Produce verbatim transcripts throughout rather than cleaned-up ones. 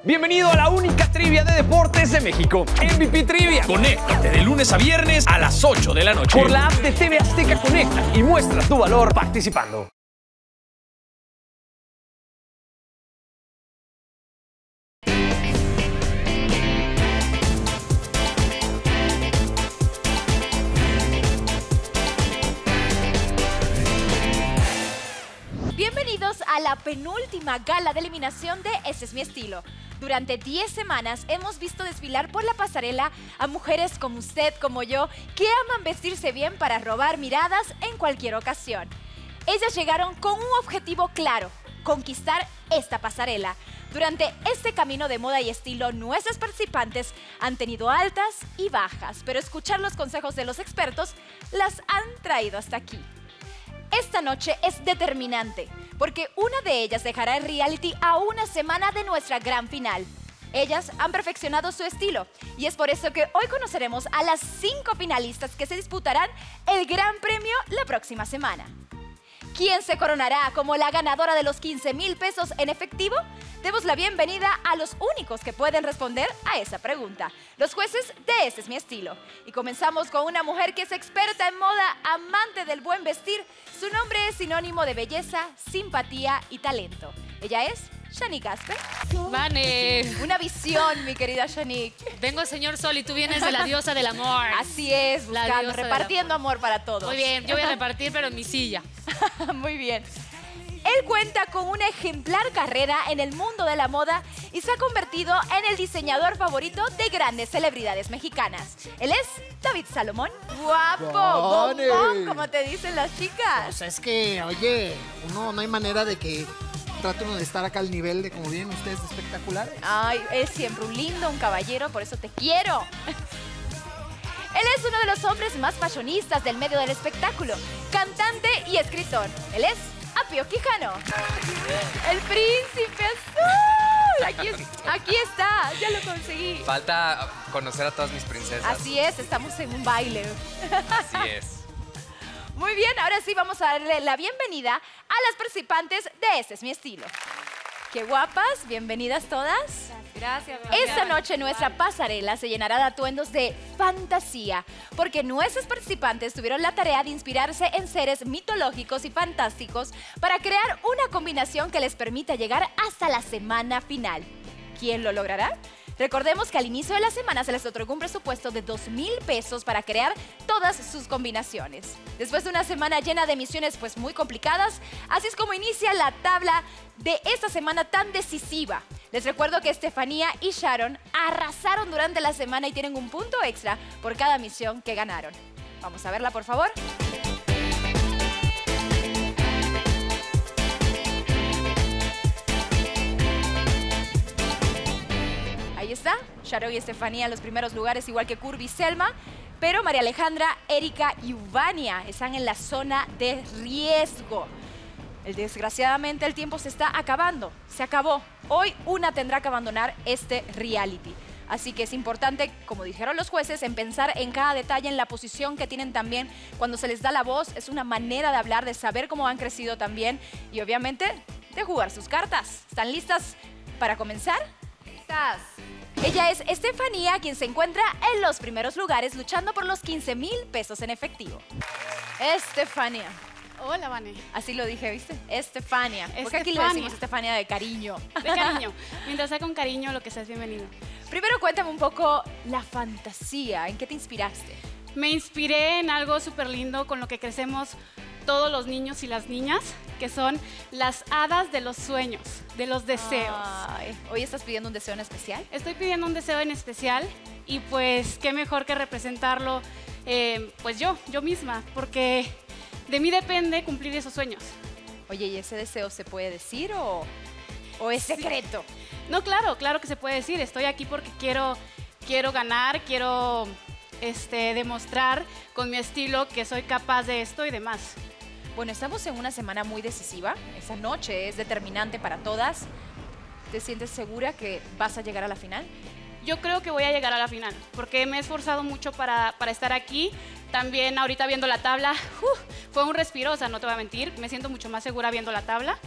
Bienvenido a la única trivia de deportes de México, M V P Trivia. Conéctate de lunes a viernes a las ocho de la noche. Por la app de T V Azteca Conecta y muestra tu valor participando. Bienvenidos a la penúltima gala de eliminación de Ese es mi estilo. Durante diez semanas hemos visto desfilar por la pasarela a mujeres como usted, como yo, que aman vestirse bien para robar miradas en cualquier ocasión. Ellas llegaron con un objetivo claro: conquistar esta pasarela. Durante este camino de moda y estilo, nuestras participantes han tenido altas y bajas, pero escuchar los consejos de los expertos las han traído hasta aquí. Esta noche es determinante, porque una de ellas dejará el reality a una semana de nuestra gran final. Ellas han perfeccionado su estilo, y es por eso que hoy conoceremos a las cinco finalistas que se disputarán el gran premio la próxima semana. ¿Quién se coronará como la ganadora de los quince mil pesos en efectivo? Demos la bienvenida a los únicos que pueden responder a esa pregunta, los jueces de Ese es mi estilo. Y comenzamos con una mujer que es experta en moda, amante del buen vestir. Su nombre es sinónimo de belleza, simpatía y talento. Ella es Shanique Aspe. Vane. Una visión, mi querida Shanique. Vengo, señor Sol, y tú vienes de la diosa del amor. Así es, buscando, repartiendo amor para todos. Muy bien, yo voy a repartir, pero en mi silla. Muy bien. Él cuenta con una ejemplar carrera en el mundo de la moda y se ha convertido en el diseñador favorito de grandes celebridades mexicanas. Él es David Salomón. ¡Guapo! Vale. ¡Bombón! Como te dicen las chicas. Pues es que, oye, uno no hay manera de que trate uno de estar acá al nivel de como vienen ustedes de espectaculares. Ay, es siempre un lindo, un caballero, por eso te quiero. Él es uno de los hombres más fashionistas del medio del espectáculo, cantante y escritor. Él es Apio Quijano. El príncipe azul. Aquí, es, aquí está, ya lo conseguí. Falta conocer a todas mis princesas. Así es, estamos en un baile. Así es. Muy bien, ahora sí vamos a darle la bienvenida a las participantes de Ese es mi estilo. ¡Qué guapas! Bienvenidas todas. Gracias. Esta noche nuestra pasarela se llenará de atuendos de fantasía, porque nuestras participantes tuvieron la tarea de inspirarse en seres mitológicos y fantásticos para crear una combinación que les permita llegar hasta la semana final. ¿Quién lo logrará? Recordemos que al inicio de la semana se les otorgó un presupuesto de dos mil pesos para crear todas sus combinaciones. Después de una semana llena de misiones pues muy complicadas, así es como inicia la tabla de esta semana tan decisiva. Les recuerdo que Estefanía y Sharon arrasaron durante la semana y tienen un punto extra por cada misión que ganaron. Vamos a verla, por favor. Ahí está, Sharon y Estefanía en los primeros lugares, igual que Curvy y Selma. Pero María Alejandra, Erika y Uvania están en la zona de riesgo. El, desgraciadamente el tiempo se está acabando, se acabó. Hoy una tendrá que abandonar este reality. Así que es importante, como dijeron los jueces, en pensar en cada detalle, en la posición que tienen también cuando se les da la voz. Es una manera de hablar, de saber cómo han crecido también y obviamente de jugar sus cartas. ¿Están listas para comenzar? ¡Listas! Ella es Estefanía, quien se encuentra en los primeros lugares luchando por los quince mil pesos en efectivo. Estefanía. Hola, Vane. Así lo dije, ¿viste? Estefania. Porque aquí le Estefania. decimos Estefania de cariño. De cariño. Mientras sea con cariño, lo que sea es bienvenido. Primero cuéntame un poco la fantasía. ¿En qué te inspiraste? Me inspiré en algo súper lindo con lo que crecemos todos los niños y las niñas, que son las hadas de los sueños, de los deseos. Ay, ¿hoy estás pidiendo un deseo en especial? Estoy pidiendo un deseo en especial y pues qué mejor que representarlo eh, pues yo, yo misma, porque de mí depende cumplir esos sueños. Oye, ¿y ese deseo se puede decir o, o es Sí. secreto? No, claro, claro que se puede decir. Estoy aquí porque quiero, quiero ganar, quiero este, demostrar con mi estilo que soy capaz de esto y demás. Bueno, estamos en una semana muy decisiva. Esa noche es determinante para todas. ¿Te sientes segura que vas a llegar a la final? Yo creo que voy a llegar a la final, porque me he esforzado mucho para, para estar aquí. También ahorita viendo la tabla, uf, fue un respiro, o sea, no te voy a mentir, me siento mucho más segura viendo la tabla.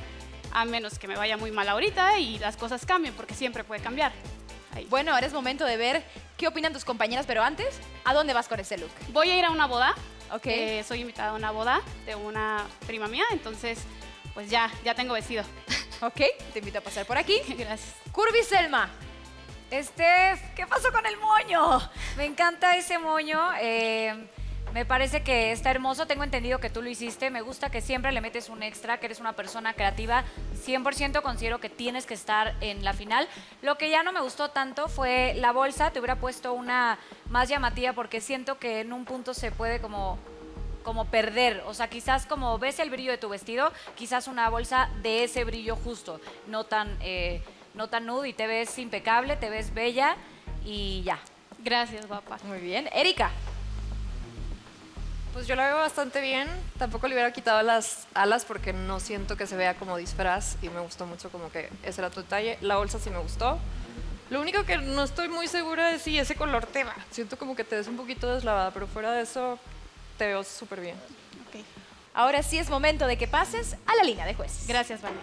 a menos que me vaya muy mal ahorita y las cosas cambien, porque siempre puede cambiar. Ahí. Bueno, ahora es momento de ver qué opinan tus compañeras, pero antes, ¿a dónde vas con ese look? Voy a ir a una boda. Ok. Eh, soy invitada a una boda de una prima mía, entonces pues ya, ya tengo vestido. Ok, te invito a pasar por aquí. Gracias. Curvy Selma. Este, ¿qué pasó con el moño? Me encanta ese moño. eh, me parece que está hermoso. Tengo entendido que tú lo hiciste. Me gusta que siempre le metes un extra, que eres una persona creativa. cien por ciento considero que tienes que estar en la final. Lo que ya no me gustó tanto fue la bolsa. Te hubiera puesto una más llamativa porque siento que en un punto se puede como... como perder, o sea, quizás como ves el brillo de tu vestido, quizás una bolsa de ese brillo justo, no tan, eh, no tan nude y te ves impecable, te ves bella y ya. Gracias, guapa. Muy bien. Erika. Pues yo la veo bastante bien, tampoco le hubiera quitado las alas porque no siento que se vea como disfraz y me gustó mucho como que ese era tu detalle. La bolsa sí me gustó. Lo único que no estoy muy segura es si ese color te va. Siento como que te ves un poquito deslavada, pero fuera de eso te veo súper bien. Okay. Ahora sí es momento de que pases a la línea de jueces. Gracias, Vania.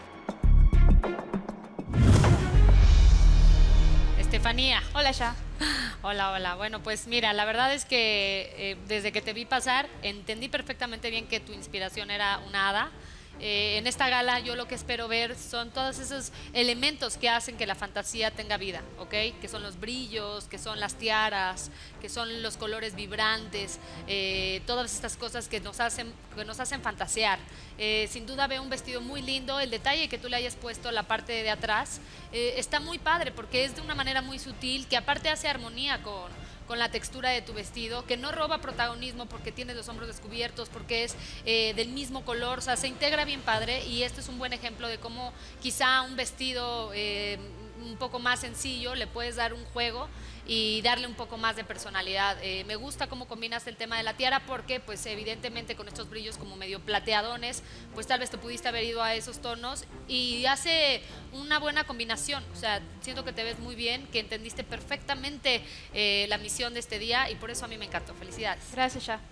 Estefanía. Hola, Sha. Hola, hola. Bueno, pues mira, la verdad es que eh, desde que te vi pasar, entendí perfectamente bien que tu inspiración era una hada. Eh, en esta gala yo lo que espero ver son todos esos elementos que hacen que la fantasía tenga vida, ¿ok? Que son los brillos, que son las tiaras, que son los colores vibrantes, eh, todas estas cosas que nos hacen, que nos hacen fantasear. Eh, sin duda veo un vestido muy lindo, el detalle que tú le hayas puesto la parte de atrás eh, está muy padre porque es de una manera muy sutil que aparte hace armonía con... con la textura de tu vestido, que no roba protagonismo porque tienes los hombros descubiertos, porque es eh, del mismo color, o sea, se integra bien padre y este es un buen ejemplo de cómo quizá un vestido eh, un poco más sencillo le puedes dar un juego y darle un poco más de personalidad. Eh, me gusta cómo combinas el tema de la tiara porque pues evidentemente con estos brillos como medio plateadones, pues tal vez te pudiste haber ido a esos tonos y hace una buena combinación. O sea, siento que te ves muy bien, que entendiste perfectamente eh, la misión de este día y por eso a mí me encantó. Felicidades. Gracias, Sha.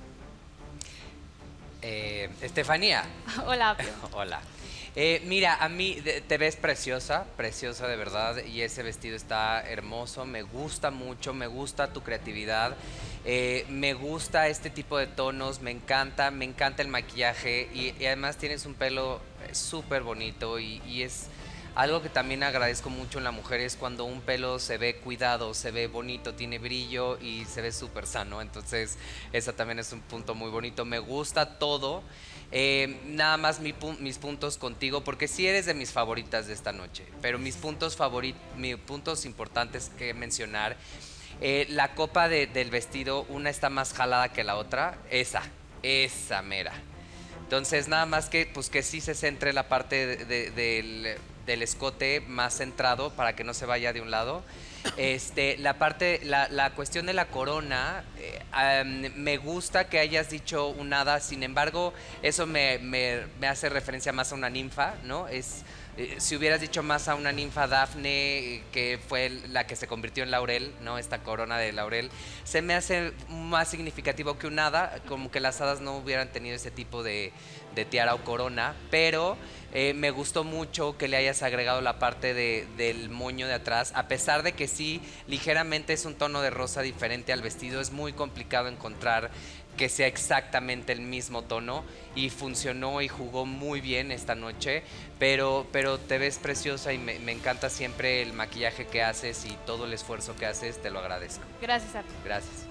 Eh, Estefanía. Hola, Pio. Hola. Eh, mira, a mí de, te ves preciosa, preciosa de verdad, y ese vestido está hermoso, me gusta mucho, me gusta tu creatividad, eh, me gusta este tipo de tonos, me encanta, me encanta el maquillaje y, y además tienes un pelo súper bonito y, y es algo que también agradezco mucho en la mujer es cuando un pelo se ve cuidado, se ve bonito, tiene brillo y se ve súper sano, entonces esa también es un punto muy bonito, me gusta todo. Eh, nada más mi pu mis puntos contigo, porque sí eres de mis favoritas de esta noche, pero mis puntos favorit mis puntos importantes que mencionar, eh, la copa de, del vestido, una está más jalada que la otra, esa, esa mera. Entonces nada más que, pues, que sí se centre la parte de, de, del, del escote más centrado para que no se vaya de un lado. Este, la parte, la, la cuestión de la corona, eh, um, me gusta que hayas dicho un hada, sin embargo, eso me, me, me hace referencia más a una ninfa, ¿no? Es, eh, si hubieras dicho más a una ninfa Dafne, que fue la que se convirtió en laurel, ¿no? Esta corona de laurel, se me hace más significativo que un hada, como que las hadas no hubieran tenido ese tipo de, de tiara o corona, pero... Eh, me gustó mucho que le hayas agregado la parte de, del moño de atrás, a pesar de que sí, ligeramente es un tono de rosa diferente al vestido, es muy complicado encontrar que sea exactamente el mismo tono y funcionó y jugó muy bien esta noche, pero, pero te ves preciosa y me, me encanta siempre el maquillaje que haces y todo el esfuerzo que haces, te lo agradezco. Gracias, Arti. Gracias.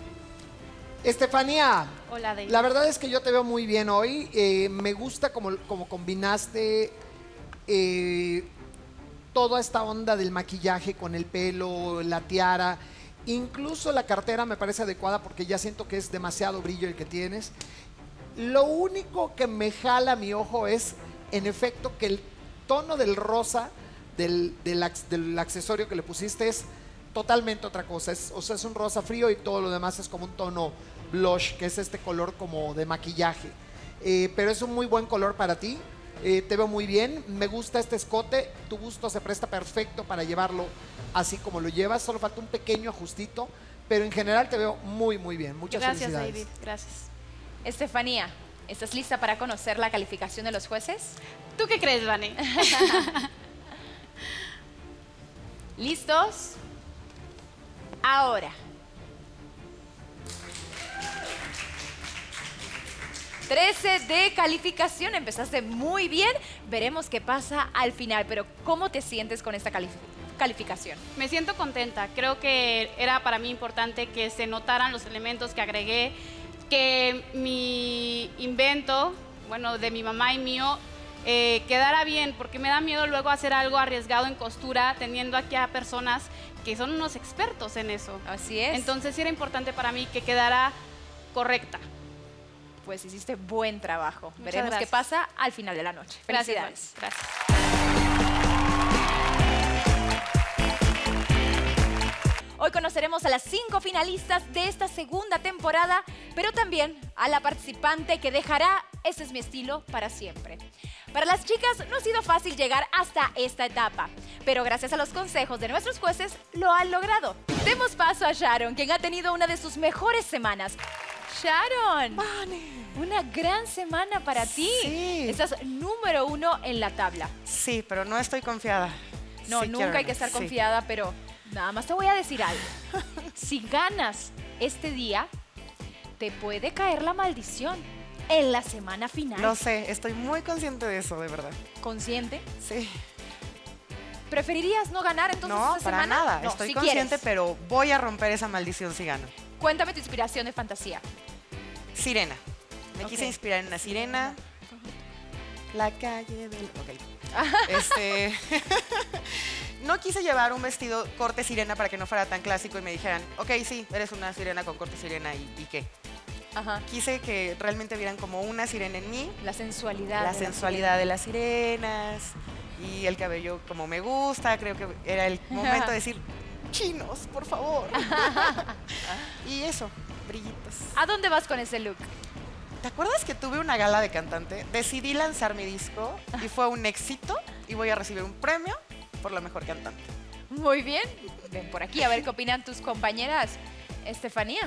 Estefanía, Hola, David. la verdad es que yo te veo muy bien hoy. Eh, me gusta como, como combinaste eh, toda esta onda del maquillaje con el pelo, la tiara. Incluso la cartera me parece adecuada porque ya siento que es demasiado brillo el que tienes. Lo único que me jala mi ojo es, en efecto, que el tono del rosa del, del, del accesorio que le pusiste es totalmente otra cosa. Es, o sea, es un rosa frío y todo lo demás es como un tono blush, que es este color como de maquillaje. Eh, pero es un muy buen color para ti. Eh, te veo muy bien. Me gusta este escote. Tu busto se presta perfecto para llevarlo así como lo llevas. Solo falta un pequeño ajustito. Pero en general te veo muy, muy bien. Muchas Gracias, felicidades. David. Gracias. Estefanía, ¿Estás lista para conocer la calificación de los jueces? ¿Tú qué crees, Vane? ¿Listos? Ahora. trece de calificación, empezaste muy bien. Veremos qué pasa al final, pero ¿cómo te sientes con esta calificación? calificación? Me siento contenta. Creo que era para mí importante que se notaran los elementos que agregué, que mi invento, bueno, de mi mamá y mío, eh, quedara bien, porque me da miedo luego hacer algo arriesgado en costura, teniendo aquí a personas que son unos expertos en eso. Así es. Entonces sí era importante para mí que quedara correcta. Pues hiciste buen trabajo. Muchas Veremos gracias. qué pasa al final de la noche. Felicidades. Gracias. Hoy conoceremos a las cinco finalistas de esta segunda temporada, pero también a la participante que dejará Ese es mi estilo para siempre. Para las chicas no ha sido fácil llegar hasta esta etapa, pero gracias a los consejos de nuestros jueces lo han logrado. Demos paso a Sharon, quien ha tenido una de sus mejores semanas. Sharon, Vane. Una gran semana para ti. Sí. Estás número uno en la tabla. Sí, pero no estoy confiada. No, Sí nunca quiero hay que ganar, estar sí. confiada, pero nada más te voy a decir algo. Si ganas este día, te puede caer la maldición en la semana final. Lo sé, estoy muy consciente de eso, de verdad. ¿Consciente? Sí. ¿Preferirías no ganar entonces No, esta para semana? nada. No, estoy si consciente, quieres. pero voy a romper esa maldición si gano. Cuéntame tu inspiración de fantasía. Sirena. Me Ok. quise inspirar en una sirena. La calle del... Ok. Este... No quise llevar un vestido corte sirena para que no fuera tan clásico y me dijeran, ok, sí, eres una sirena con corte sirena, ¿y, y qué? Ajá. Quise que realmente vieran como una sirena en mí. La sensualidad. La de sensualidad de las sirenas y el cabello como me gusta. Creo que era el momento de decir, chinos, por favor. Y eso, brillitos. ¿A dónde vas con ese look? ¿Te acuerdas que tuve una gala de cantante? Decidí lanzar mi disco y fue un éxito y voy a recibir un premio por la mejor cantante. Muy bien. Ven por aquí a ver qué opinan tus compañeras. Estefanía.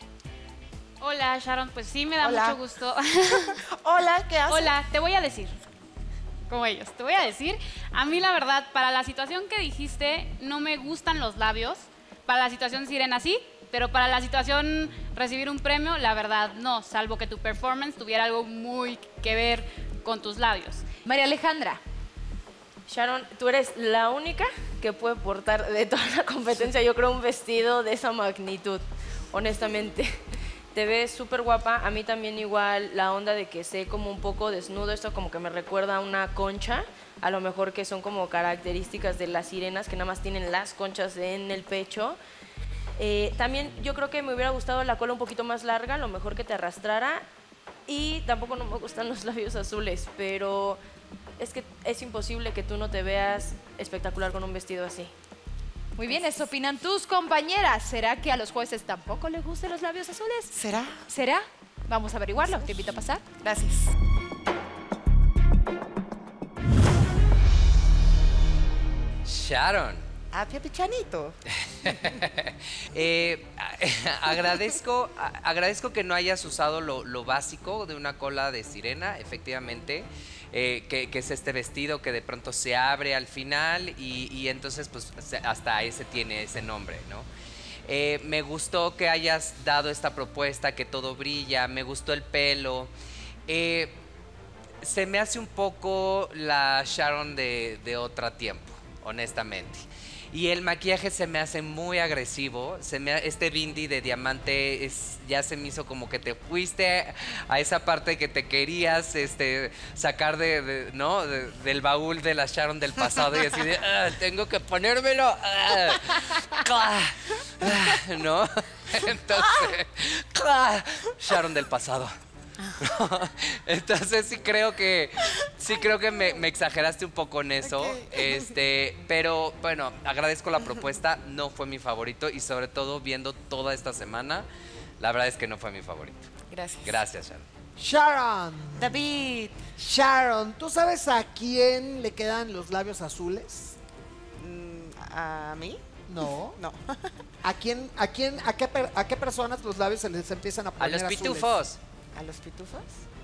Hola, Sharon. Pues sí, me da Hola. mucho gusto. Hola, ¿qué haces? Hola, te voy a decir, como ellos, te voy a decir, a mí la verdad, para la situación que dijiste, no me gustan los labios. Para la situación sirena sí, pero para la situación recibir un premio, la verdad no, salvo que tu performance tuviera algo muy que ver con tus labios. María Alejandra. Sharon, tú eres la única que puede portar de toda la competencia, yo creo, un vestido de esa magnitud, honestamente. Te ves súper guapa, a mí también igual la onda de que sé como un poco desnudo, esto como que me recuerda a una concha, a lo mejor que son como características de las sirenas que nada más tienen las conchas en el pecho. Eh, también yo creo que me hubiera gustado la cola un poquito más larga, a lo mejor que te arrastrara, y tampoco no me gustan los labios azules, pero es que es imposible que tú no te veas espectacular con un vestido así. Muy bien, eso opinan tus compañeras. ¿Será que a los jueces tampoco les gustan los labios azules? ¿Será? ¿Será? Vamos a averiguarlo. Te invito a pasar. Gracias. Sharon. A Pia Pichanito. Eh, agradezco, a- agradezco que no hayas usado lo, lo básico de una cola de sirena, efectivamente, eh, que, que es este vestido que de pronto se abre al final y, y entonces pues se- hasta ese tiene ese nombre, ¿no? Eh, me gustó que hayas dado esta propuesta, que todo brilla, me gustó el pelo. Eh, se me hace un poco la Sharon de, de otro tiempo, honestamente. Y el maquillaje se me hace muy agresivo. Se me, ha- este bindi de diamante es, ya se me hizo como que te fuiste a esa parte que te querías este, sacar de, de- ¿no? De- del baúl de la Sharon del pasado y decir, "Ah, tengo que ponérmelo. ah, ah, ah", ¿no? Entonces, ah, Sharon del pasado. Entonces sí creo que sí creo que me, me exageraste un poco en eso. Ok. Este, pero bueno, agradezco la propuesta, no fue mi favorito y sobre todo viendo toda esta semana, la verdad es que no fue mi favorito. Gracias. Gracias, Sharon. Sharon. David. Sharon, ¿tú sabes a quién le quedan los labios azules? Mm, ¿A mí? No. No. ¿A quién, a quién, a qué, per- a qué personas los labios se les empiezan a A poner los azules? pitufos. ¿A los pitufos?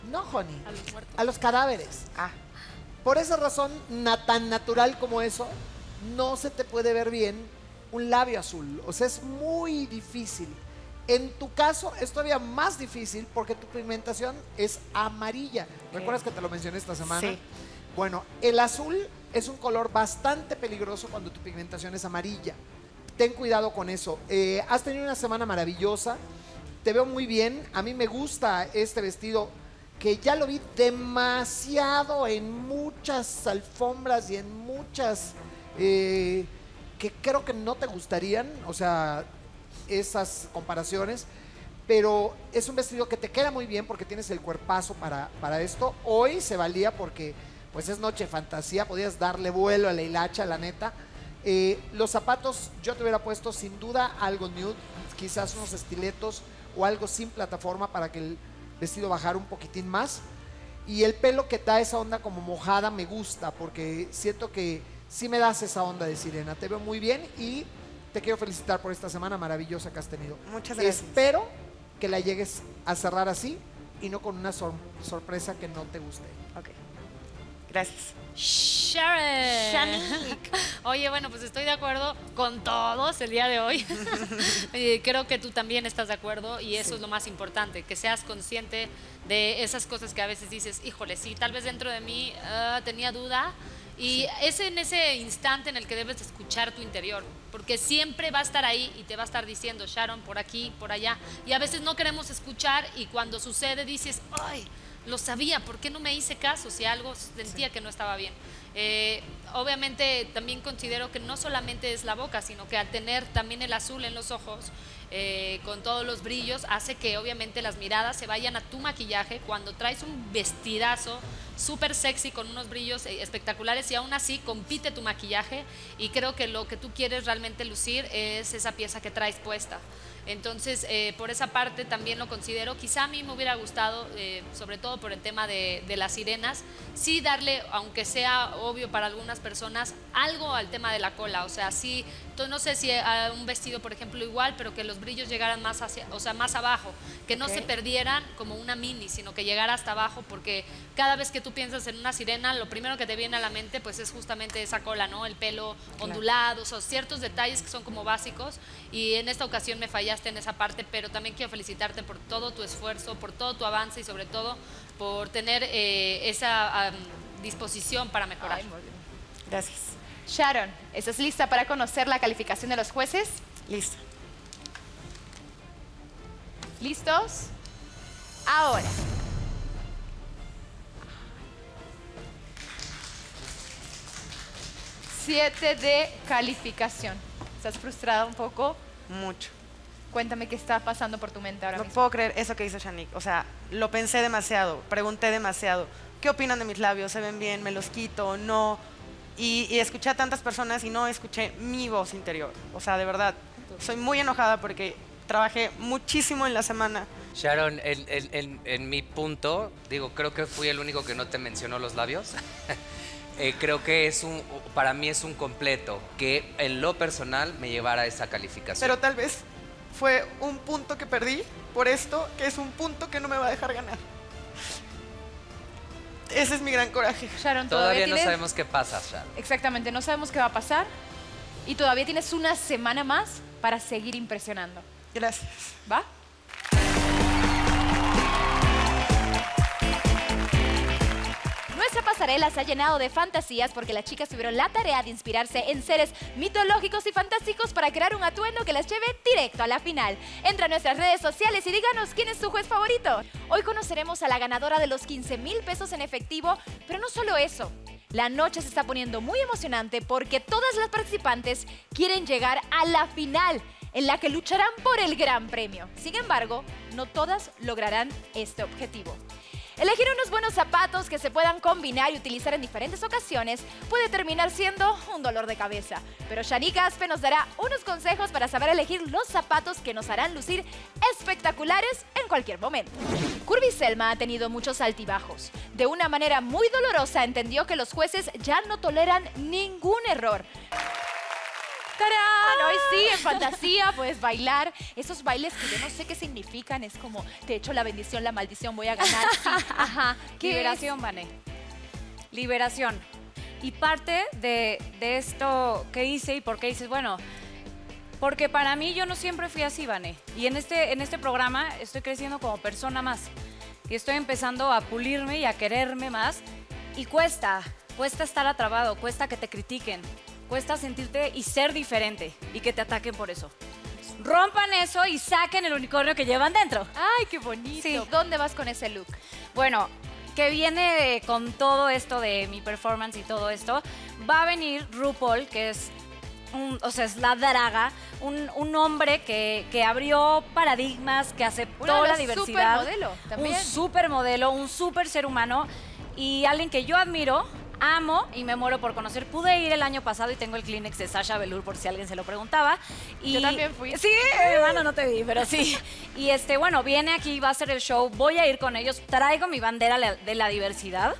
No, honey. A los muertos. A los cadáveres. Ah. Por esa razón, na- tan natural como eso, no se te puede ver bien un labio azul. O sea, es muy difícil. En tu caso, es todavía más difícil porque tu pigmentación es amarilla. ¿Recuerdas que te lo mencioné esta semana? Sí. Bueno, el azul es un color bastante peligroso cuando tu pigmentación es amarilla. Ten cuidado con eso. Eh, has tenido una semana maravillosa. Te veo muy bien. A mí me gusta este vestido que ya lo vi demasiado en muchas alfombras y en muchas eh, que creo que no te gustarían, o sea, esas comparaciones, pero es un vestido que te queda muy bien porque tienes el cuerpazo para, para esto. Hoy se valía porque pues es noche de fantasía, podías darle vuelo a la hilacha, la neta. Eh, los zapatos yo te hubiera puesto sin duda algo nude, quizás unos estiletos o algo sin plataforma para que el vestido bajara un poquitín más. Y el pelo que da esa onda como mojada me gusta porque siento que sí me das esa onda de sirena. Te veo muy bien y te quiero felicitar por esta semana maravillosa que has tenido. Muchas gracias. Espero que la llegues a cerrar así y no con una sor- sorpresa que no te guste. Ok. Gracias. Sharon. Shanique. Oye, bueno, pues estoy de acuerdo con todos el día de hoy. Eh, Creo que tú también estás de acuerdo y eso Sí. es lo más importante, que seas consciente de esas cosas que a veces dices, híjole, sí, tal vez dentro de mí ah, tenía duda. Y es en ese instante en el que debes escuchar tu interior, porque siempre va a estar ahí y te va a estar diciendo, Sharon, por aquí, por allá. Y a veces no queremos escuchar y cuando sucede dices, ay, lo sabía, ¿por qué no me hice caso si algo sentía que no estaba bien? Eh, obviamente también considero que no solamente es la boca, sino que al tener también el azul en los ojos, eh, con todos los brillos, hace que obviamente las miradas se vayan a tu maquillaje cuando traes un vestidazo súper sexy con unos brillos eh, espectaculares y aún así compite tu maquillaje y creo que lo que tú quieres realmente lucir es esa pieza que traes puesta. Entonces, eh, por esa parte también lo considero. Quizá a mí me hubiera gustado, eh, sobre todo por el tema de, de las sirenas, sí darle, aunque sea obvio para algunas personas, algo al tema de la cola. O sea, sí, no sé si a un vestido, por ejemplo, igual, pero que los brillos llegaran más hacia, o sea, más abajo, que no Ok. se perdieran como una mini, sino que llegara hasta abajo, porque cada vez que tú piensas en una sirena, lo primero que te viene a la mente, pues es justamente esa cola, ¿no? El pelo ondulado, o sea, ciertos detalles que son como básicos, y en esta ocasión me fallaste en esa parte, pero también quiero felicitarte por todo tu esfuerzo, por todo tu avance y sobre todo por tener eh, esa am, disposición para mejorar. Ay, muy bien. Gracias. Sharon, ¿estás lista para conocer la calificación de los jueces? Listo. ¿Listos? Ahora. Siete de calificación. ¿Estás frustrada un poco? Mucho. Cuéntame qué está pasando por tu mente ahora No mismo. puedo creer eso que dice Shanique. O sea, lo pensé demasiado, pregunté demasiado. ¿Qué opinan de mis labios? ¿Se ven bien? ¿Me los quito? ¿No? Y, y escuché a tantas personas y no escuché mi voz interior. O sea, de verdad, soy muy enojada porque trabajé muchísimo en la semana. Sharon, en, en- en- en mi punto, digo, creo que fui el único que no te mencionó los labios. Eh, creo que es un, para mí es un completo que en lo personal me llevara a esa calificación. Pero tal vez fue un punto que perdí por esto, que es un punto que no me va a dejar ganar. Ese es mi gran coraje. Sharon, todavía, Todavía no tienes... sabemos qué pasa, Sharon. Exactamente, no sabemos qué va a pasar. Y todavía tienes una semana más para seguir impresionando. Gracias. ¿Va? Nuestra pasarela se ha llenado de fantasías porque las chicas tuvieron la tarea de inspirarse en seres mitológicos y fantásticos para crear un atuendo que las lleve directo a la final. Entra a nuestras redes sociales y díganos quién es su juez favorito. Hoy conoceremos a la ganadora de los quince mil pesos en efectivo, pero no solo eso. La noche se está poniendo muy emocionante porque todas las participantes quieren llegar a la final, en la que lucharán por el gran premio. Sin embargo, no todas lograrán este objetivo. Elegir unos buenos zapatos que se puedan combinar y utilizar en diferentes ocasiones puede terminar siendo un dolor de cabeza. Pero Shanique Aspe nos dará unos consejos para saber elegir los zapatos que nos harán lucir espectaculares en cualquier momento. Curvy Selma ha tenido muchos altibajos. De una manera muy dolorosa entendió que los jueces ya no toleran ningún error. ¡Tarán! Hoy sí, en fantasía puedes bailar. Esos bailes que yo no sé qué significan. Es como, te echo la bendición, la maldición, voy a ganar. Sí, ajá. ¿Qué Liberación, Vané. Liberación. Y parte de, de esto que hice y por qué dices, bueno, porque para mí yo no siempre fui así, Vané. Y en este, en este programa estoy creciendo como persona más. Y estoy empezando a pulirme y a quererme más. Y cuesta, cuesta estar atrapado, cuesta que te critiquen, cuesta sentirte y ser diferente y que te ataquen por eso. Rompan eso y saquen el unicornio que llevan dentro. ¡Ay, qué bonito! Sí. ¿Dónde vas con ese look? Bueno, que viene con todo esto de mi performance y todo esto, va a venir RuPaul, que es, un, o sea, es la draga, un, un hombre que, que abrió paradigmas, que aceptó Una la diversidad. Un supermodelo también. Un supermodelo, un super ser humano y alguien que yo admiro, amo y me muero por conocer. Pude ir el año pasado y tengo el Kleenex de Sasha Velour por si alguien se lo preguntaba. Y yo también fui. Sí, hermano, no te vi, pero sí. Y este, bueno, viene aquí, va a hacer el show, voy a ir con ellos, traigo mi bandera de la diversidad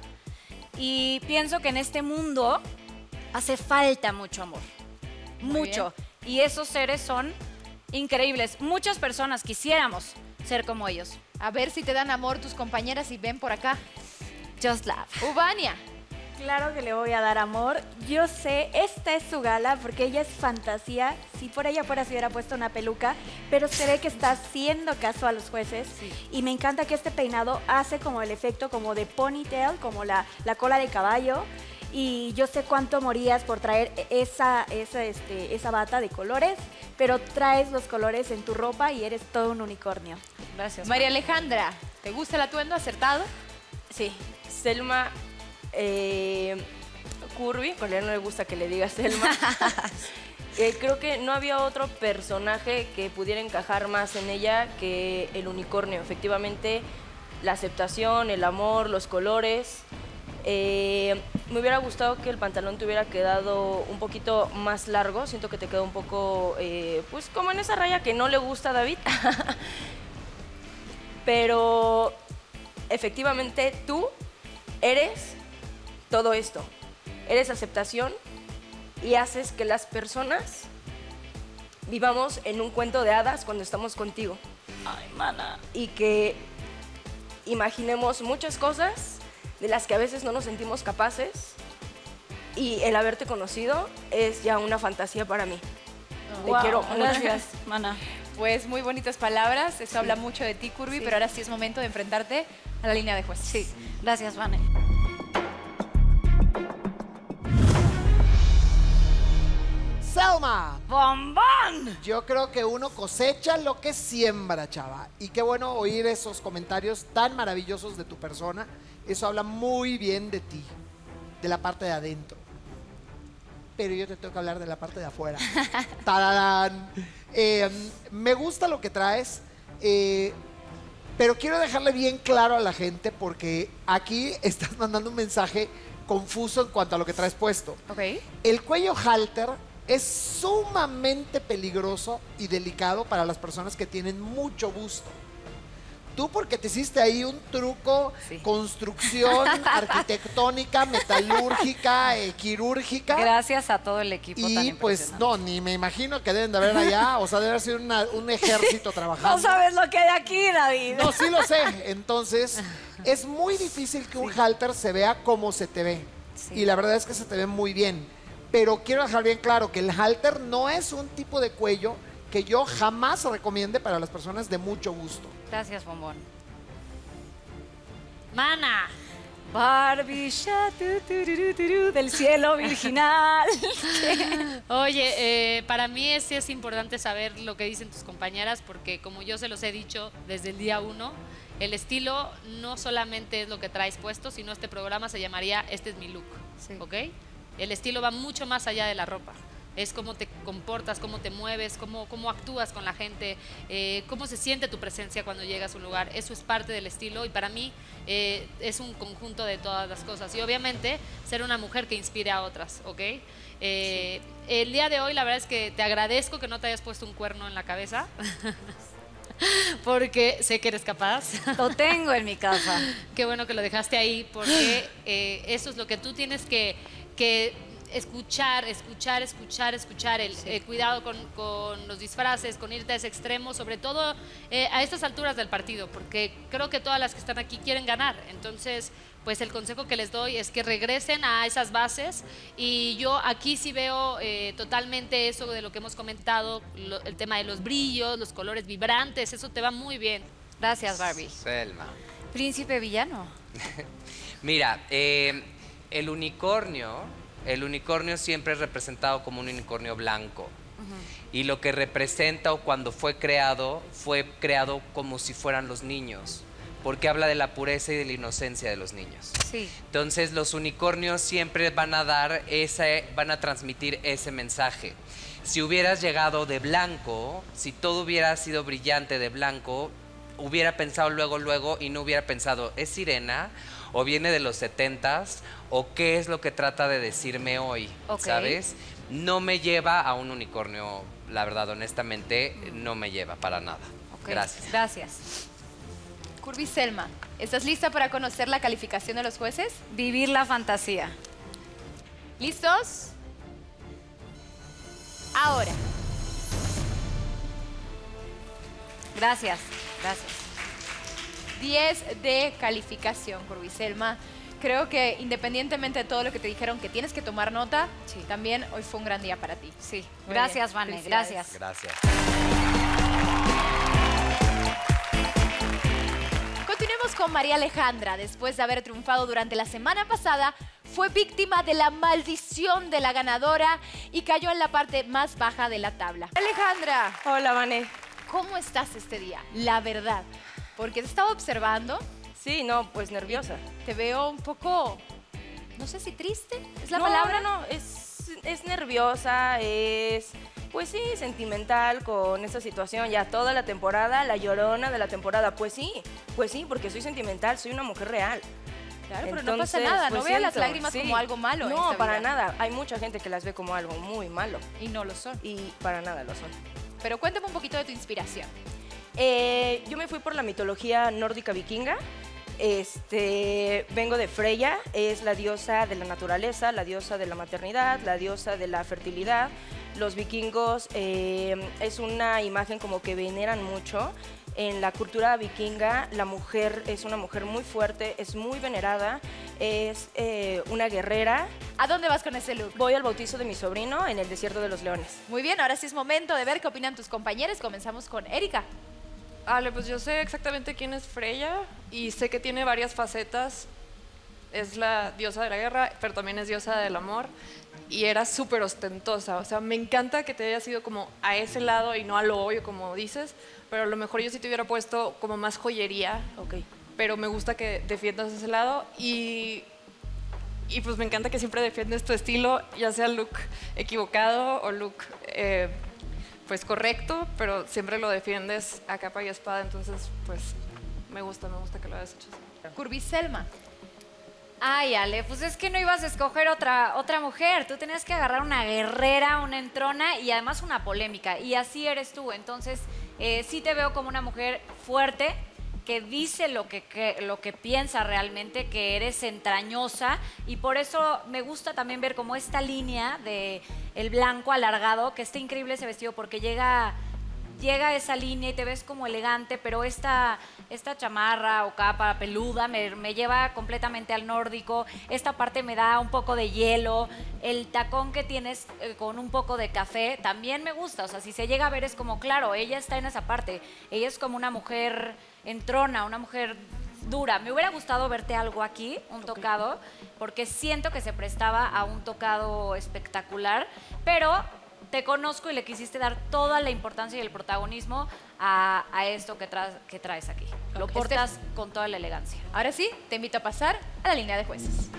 y pienso que en este mundo hace falta mucho amor. Muy mucho. Bien. Y esos seres son increíbles. Muchas personas quisiéramos ser como ellos. A ver si te dan amor tus compañeras y ven por acá. Just love. Uvania. Claro que le voy a dar amor. Yo sé, esta es su gala porque ella es fantasía. Si por ella fuera se hubiera puesto una peluca, pero se ve que está haciendo caso a los jueces. Sí. Y me encanta que este peinado hace como el efecto como de ponytail, como la, la cola de caballo. Y yo sé cuánto morías por traer esa, esa, este, esa bata de colores, pero traes los colores en tu ropa y eres todo un unicornio. Gracias. María Alejandra, ¿te gusta el atuendo acertado? Sí, Selma eh, Curvy, porque a él no le gusta que le diga Selma. eh, creo que no había otro personaje que pudiera encajar más en ella que el unicornio. Efectivamente, la aceptación, el amor, los colores. Eh, me hubiera gustado que el pantalón te hubiera quedado un poquito más largo. Siento que te quedó un poco, eh, pues como en esa raya que no le gusta a David. Pero efectivamente tú eres todo esto. Eres aceptación y haces que las personas vivamos en un cuento de hadas cuando estamos contigo. Ay, mana. Y que imaginemos muchas cosas de las que a veces no nos sentimos capaces y el haberte conocido es ya una fantasía para mí. Oh, Te wow, quiero mucho. Gracias, mana. Pues muy bonitas palabras, eso sí. habla mucho de ti, Curvy, sí. pero ahora sí es momento de enfrentarte a la línea de jueces. Sí, gracias, Vane. Selma. ¡Bombón! Yo creo que uno cosecha lo que siembra, chava. Y qué bueno oír esos comentarios tan maravillosos de tu persona. Eso habla muy bien de ti, de la parte de adentro. Pero yo te tengo que hablar de la parte de afuera. ¡Tararán! Eh, me gusta lo que traes, eh, pero quiero dejarle bien claro a la gente porque aquí estás mandando un mensaje confuso en cuanto a lo que traes puesto. Okay. El cuello halter es sumamente peligroso y delicado para las personas que tienen mucho busto. Tú porque te hiciste ahí un truco, sí. construcción arquitectónica, metalúrgica, eh, quirúrgica. Gracias a todo el equipo. Y tan pues no, ni me imagino que deben de haber allá, o sea, debe haber sido una, un ejército trabajando. No sabes lo que hay aquí, David. No, sí lo sé. Entonces, es muy difícil que un sí. halter se vea como se te ve. Sí. Y la verdad es que se te ve muy bien. Pero quiero dejar bien claro que el halter no es un tipo de cuello que yo jamás recomiende para las personas de mucho gusto. Gracias, Bombón. Mana. Barbie, ya, tu, tu, tu, tu, tu, del cielo virginal. Oye, eh, para mí sí es importante saber lo que dicen tus compañeras porque como yo se los he dicho desde el día uno, el estilo no solamente es lo que traes puesto, sino este programa se llamaría Este es mi look, sí. ¿ok? El estilo va mucho más allá de la ropa. Es cómo te comportas, cómo te mueves, cómo, cómo actúas con la gente, eh, cómo se siente tu presencia cuando llegas a un lugar. Eso es parte del estilo y para mí eh, es un conjunto de todas las cosas. Y obviamente ser una mujer que inspire a otras, ¿ok? Eh, sí. El día de hoy la verdad es que te agradezco que no te hayas puesto un cuerno en la cabeza. Porque sé que eres capaz. Lo tengo en mi casa. Qué bueno que lo dejaste ahí porque eh, eso es lo que tú tienes que... que escuchar, escuchar, escuchar, escuchar, el Sí. eh, cuidado con, con los disfraces, con irte a ese extremo, sobre todo eh, a estas alturas del partido, porque creo que todas las que están aquí quieren ganar. Entonces, pues el consejo que les doy es que regresen a esas bases, y yo aquí sí veo eh, totalmente eso de lo que hemos comentado, lo- el tema de los brillos, los colores vibrantes, eso te va muy bien. Gracias, Barbie. Selma. Príncipe villano. Mira, eh, el unicornio, el unicornio siempre es representado como un unicornio blanco. Y lo que representa, o cuando fue creado, fue creado como si fueran los niños, porque habla de la pureza y de la inocencia de los niños. Sí. Entonces los unicornios siempre van a dar ese, van a transmitir ese mensaje. Si hubieras llegado de blanco, si todo hubiera sido brillante de blanco, hubiera pensado luego, luego, y no hubiera pensado, ¿es sirena? ¿O viene de los setentas? ¿O qué es lo que trata de decirme hoy? Ok. ¿Sabes? No me lleva a un unicornio, la verdad, honestamente, no me lleva para nada. Ok. Gracias. Gracias. Curvy Selma, ¿estás lista para conocer la calificación de los jueces? Vivir la fantasía. ¿Listos? Ahora. Gracias. Gracias. diez de calificación, Curvy Selma. Creo que independientemente de todo lo que te dijeron que tienes que tomar nota, Sí. también hoy fue un gran día para ti. Sí. Muy Gracias, bien. Vane. Felicidades. Gracias. Gracias. Continuemos con María Alejandra. Después de haber triunfado durante la semana pasada, fue víctima de la maldición de la ganadora y cayó en la parte más baja de la tabla. Alejandra, Hola, Vane. ¿cómo estás este día? La verdad, porque te estaba observando, Sí, no, pues nerviosa. te veo un poco, no sé si triste, ¿es la no, palabra? No, no, es, es nerviosa, es, pues sí, sentimental con esta situación. Ya toda la temporada, la llorona de la temporada. Pues sí, pues sí, porque soy sentimental, soy una mujer real. Claro, pero no pasa Entonces, nada, no pues veas las siento, lágrimas sí. como algo malo en No, esta para vida. nada. Hay mucha gente que las ve como algo muy malo. Y no lo son. Y para nada lo son. Pero cuéntame un poquito de tu inspiración. Eh, yo me fui por la mitología nórdica vikinga. Este, vengo de Freya, es la diosa de la naturaleza, la diosa de la maternidad, la diosa de la fertilidad. Los vikingos eh, es una imagen como que veneran mucho. En la cultura vikinga, la mujer es una mujer muy fuerte, es muy venerada, es eh, una guerrera. ¿A dónde vas con ese look? Voy al bautizo de mi sobrino en el Desierto de los Leones. Muy bien, ahora sí es momento de ver qué opinan tus compañeros. Comenzamos con Erika. Ale, pues yo sé exactamente quién es Freya y sé que tiene varias facetas. Es la diosa de la guerra, pero también es diosa del amor y era súper ostentosa. O sea, me encanta que te hayas ido como a ese lado y no a lo obvio, como dices, pero a lo mejor yo sí te hubiera puesto como más joyería. Ok. Pero me gusta que defiendas ese lado y, y pues me encanta que siempre defiendes tu estilo, ya sea look equivocado o look eh, pues correcto, pero siempre lo defiendes a capa y espada, entonces pues me gusta, me gusta que lo hayas hecho así. Curvy Selma. Ay, Ale, pues es que no ibas a escoger otra, otra mujer. Tú tenías que agarrar una guerrera, una entrona y además una polémica. Y así eres tú. Entonces, eh, sí te veo como una mujer fuerte, que dice lo que, que- lo que piensa realmente, que eres entrañosa. Y por eso me gusta también ver como esta línea de el blanco alargado, que está increíble ese vestido porque llega... Llega esa línea y te ves como elegante, pero esta, esta chamarra o capa peluda me, me lleva completamente al nórdico. Esta parte me da un poco de hielo. El tacón que tienes eh, con un poco de café también me gusta. O sea, si se llega a ver es como, claro, ella está en esa parte. Ella es como una mujer entrona, una mujer dura. Me hubiera gustado verte algo aquí, un tocado, porque siento que se prestaba a un tocado espectacular, pero te conozco y le quisiste dar toda la importancia y el protagonismo a, a esto que, tra- que traes aquí. Lo Ok, portas Steph. con toda la elegancia. Ahora sí, te invito a pasar a la línea de jueces.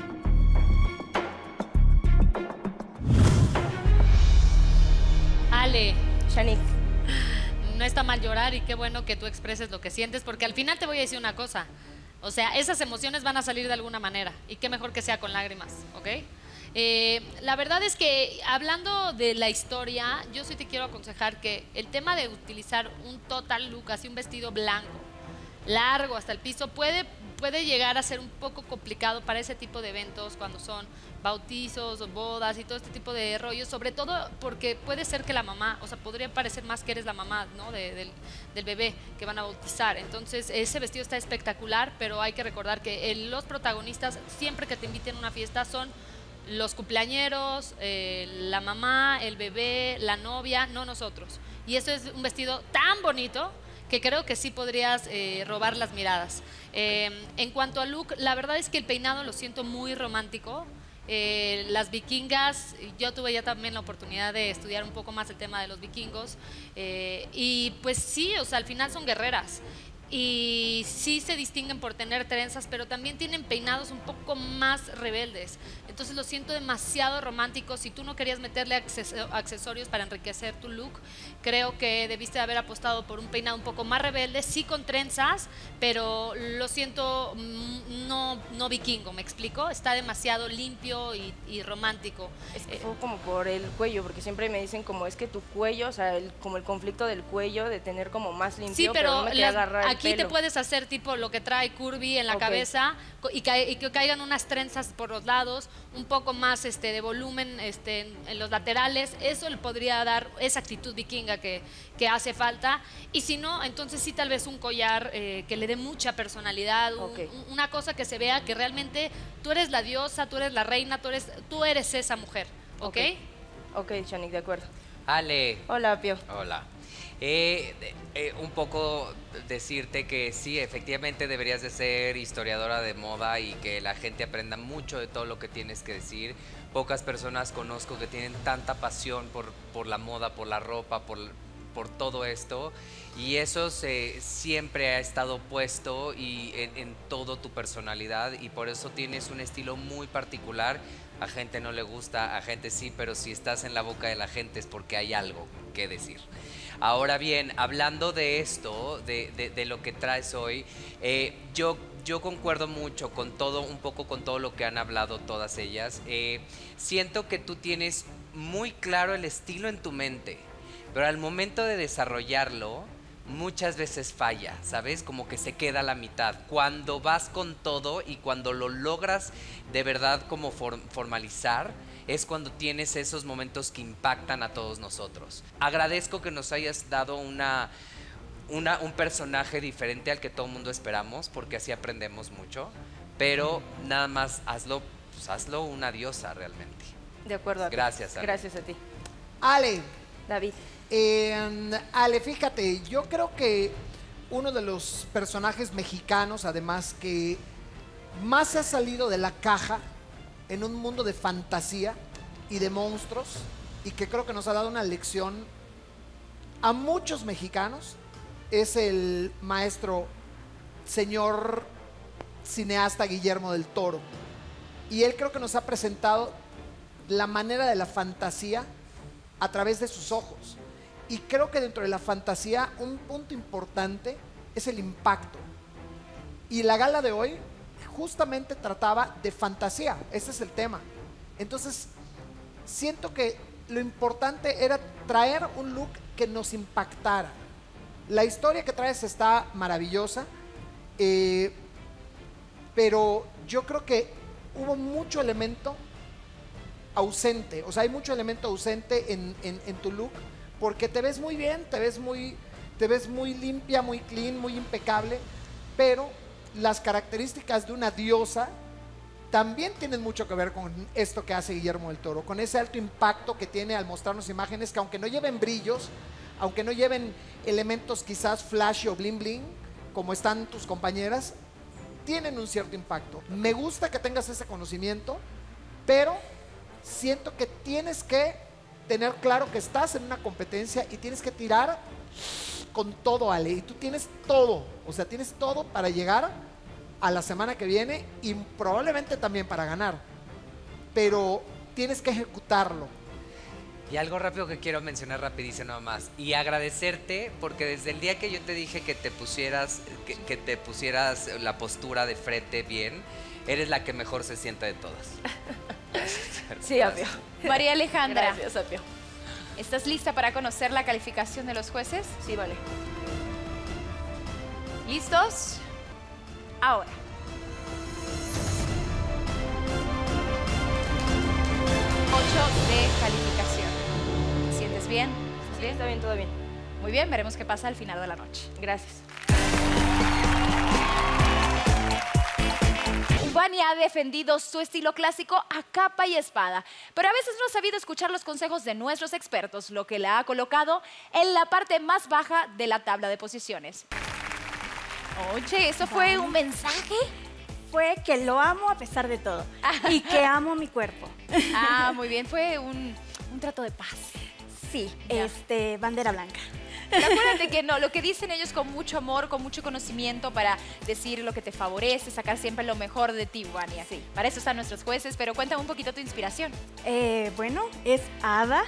Ale, Shanique. no está mal llorar y qué bueno que tú expreses lo que sientes, porque al final te voy a decir una cosa. O sea, esas emociones van a salir de alguna manera y qué mejor que sea con lágrimas, ¿ok? Eh, la verdad es que hablando de la historia, yo sí te quiero aconsejar que el tema de utilizar un total look, así un vestido blanco, largo hasta el piso, puede, puede llegar a ser un poco complicado para ese tipo de eventos cuando son bautizos o bodas y todo este tipo de rollos, sobre todo porque puede ser que la mamá, o sea, podría parecer más que eres la mamá, ¿no? de, del, del bebé que van a bautizar. Entonces, ese vestido está espectacular, pero hay que recordar que el, los protagonistas, siempre que te inviten a una fiesta, son los cumpleañeros, eh, la mamá, el bebé, la novia, no nosotros. Y eso es un vestido tan bonito que creo que sí podrías eh, robar las miradas. Eh, en cuanto al look, la verdad es que el peinado lo siento muy romántico. Eh, las vikingas, yo tuve ya también la oportunidad de estudiar un poco más el tema de los vikingos, eh, y pues sí, o sea, al final son guerreras. Y sí se distinguen por tener trenzas, pero también tienen peinados un poco más rebeldes. Entonces lo siento demasiado romántico. Si tú no querías meterle accesorios para enriquecer tu look, creo que debiste haber apostado por un peinado un poco más rebelde, sí con trenzas, pero lo siento, no, no vikingo, ¿me explico? Está demasiado limpio y, y romántico. Es que fue como por el cuello, porque siempre me dicen como es que tu cuello, o sea, el, como el conflicto del cuello, de tener como más limpio, sí, pero, pero no me quería las, agarrar el aquí pelo. te puedes hacer tipo lo que trae Curvy en la Ok. cabeza y, ca y que caigan unas trenzas por los lados, un poco más este, de volumen este, en, en los laterales. Eso le podría dar esa actitud vikinga que, que hace falta. Y si no, entonces sí tal vez un collar eh, que le dé mucha personalidad, un, Ok. un, una cosa que se vea que realmente tú eres la diosa, tú eres la reina, tú eres, tú eres esa mujer, ¿ok? Ok, Chanik, de acuerdo. Ale. Hola, Pio. Hola. Eh, eh, un poco decirte que sí, efectivamente deberías de ser historiadora de moda y que la gente aprenda mucho de todo lo que tienes que decir. Pocas personas conozco que tienen tanta pasión por, por la moda, por la ropa, por, por todo esto, y eso se, siempre ha estado puesto y en, en todo tu personalidad, y por eso tienes un estilo muy particular. A gente no le gusta, a gente sí, pero si estás en la boca de la gente es porque hay algo que decir. Ahora bien, hablando de esto, de, de, de lo que traes hoy, eh, yo, yo concuerdo mucho con todo, un poco con todo lo que han hablado todas ellas. Eh, siento que tú tienes muy claro el estilo en tu mente, pero al momento de desarrollarlo, muchas veces falla, ¿sabes? Como que se queda a la mitad. Cuando vas con todo y cuando lo logras de verdad como form- formalizar, es cuando tienes esos momentos que impactan a todos nosotros. Agradezco que nos hayas dado una, una, un personaje diferente al que todo el mundo esperamos, porque así aprendemos mucho, pero nada más hazlo, pues hazlo una diosa realmente. De acuerdo. Pio. Gracias, Ale. Gracias a ti. Ale. David. Eh, Ale, fíjate, yo creo que uno de los personajes mexicanos, además, que más se ha salido de la caja en un mundo de fantasía y de monstruos, y que creo que nos ha dado una lección a muchos mexicanos, es el maestro, señor cineasta Guillermo del Toro. Y él creo que nos ha presentado la manera de la fantasía a través de sus ojos. Y creo que dentro de la fantasía un punto importante es el impacto. Y la gala de hoy justamente trataba de fantasía, ese es el tema. Entonces, siento que lo importante era traer un look que nos impactara. La historia que traes está maravillosa, eh, pero yo creo que hubo mucho elemento ausente, o sea, hay mucho elemento ausente en, en, en tu look, porque te ves muy bien, te ves muy, te ves muy limpia, muy clean, muy impecable, pero las características de una diosa también tienen mucho que ver con esto que hace Guillermo del Toro, con ese alto impacto que tiene al mostrarnos imágenes que, aunque no lleven brillos, aunque no lleven elementos quizás flash o bling bling, como están tus compañeras, tienen un cierto impacto. Me gusta que tengas ese conocimiento, pero siento que tienes que tener claro que estás en una competencia y tienes que tirar con todo, Ale, y tú tienes todo, o sea, tienes todo para llegar a la semana que viene y probablemente también para ganar, pero tienes que ejecutarlo. Y algo rápido que quiero mencionar rapidísimo nada más, y agradecerte porque desde el día que yo te dije que te pusieras, que, que te pusieras la postura de frente bien, eres la que mejor se sienta de todas. Sí, Apio. María Alejandra. Gracias, Apio. ¿Estás lista para conocer la calificación de los jueces? Sí, vale. ¿Listos? Ahora. ocho de calificación. ¿Te sientes bien? Sí, está bien, todo bien. Muy bien, veremos qué pasa al final de la noche. Gracias. Vania ha defendido su estilo clásico a capa y espada, pero a veces no ha sabido escuchar los consejos de nuestros expertos, lo que la ha colocado en la parte más baja de la tabla de posiciones. Oye, ¿eso fue un mensaje? Fue que lo amo a pesar de todo y que amo mi cuerpo. Ah, muy bien, fue un, un trato de paz. Sí, este, bandera blanca. Pero acuérdate que no, lo que dicen ellos con mucho amor, con mucho conocimiento para decir lo que te favorece, sacar siempre lo mejor de ti, Vania. Sí. Para eso están nuestros jueces, pero cuéntame un poquito tu inspiración. Eh, bueno, es Ada.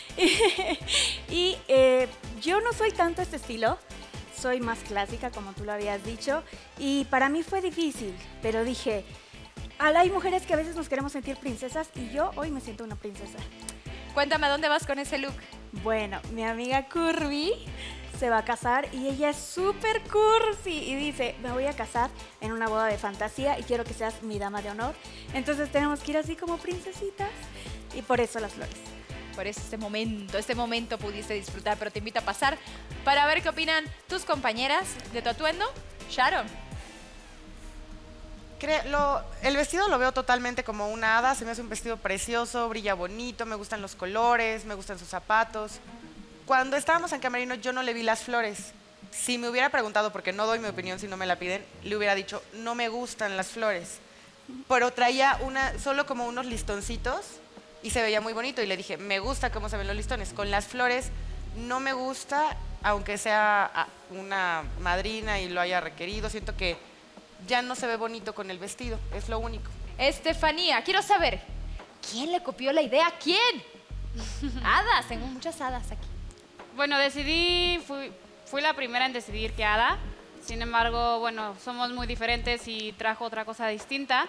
y eh, yo no soy tanto este estilo, soy más clásica, como tú lo habías dicho, y para mí fue difícil, pero dije, hay mujeres que a veces nos queremos sentir princesas y yo hoy me siento una princesa. Cuéntame, ¿a dónde vas con ese look? Bueno, mi amiga Curvy se va a casar y ella es súper cursi y dice, me voy a casar en una boda de fantasía y quiero que seas mi dama de honor. Entonces tenemos que ir así como princesitas y por eso las flores. Por eso este momento, este momento pudiste disfrutar, pero te invito a pasar para ver qué opinan tus compañeras de tu atuendo. Sharon. Cre- lo- el vestido lo veo totalmente como una hada, se me hace un vestido precioso, brilla bonito, me gustan los colores, me gustan sus zapatos. Cuando estábamos en Camerino yo no le vi las flores. Si me hubiera preguntado, porque no doy mi opinión si no me la piden, le hubiera dicho, no me gustan las flores. Pero traía una, solo como unos listoncitos y se veía muy bonito y le dije, me gusta cómo se ven los listones. Con las flores no me gusta, aunque sea ah, una madrina y lo haya requerido, siento que ya no se ve bonito con el vestido, es lo único. Estefanía, quiero saber, ¿quién le copió la idea? ¿Quién? Hadas, tengo muchas hadas aquí. Bueno, decidí, fui, fui la primera en decidir que Ada. Sin embargo, bueno, somos muy diferentes y trajo otra cosa distinta.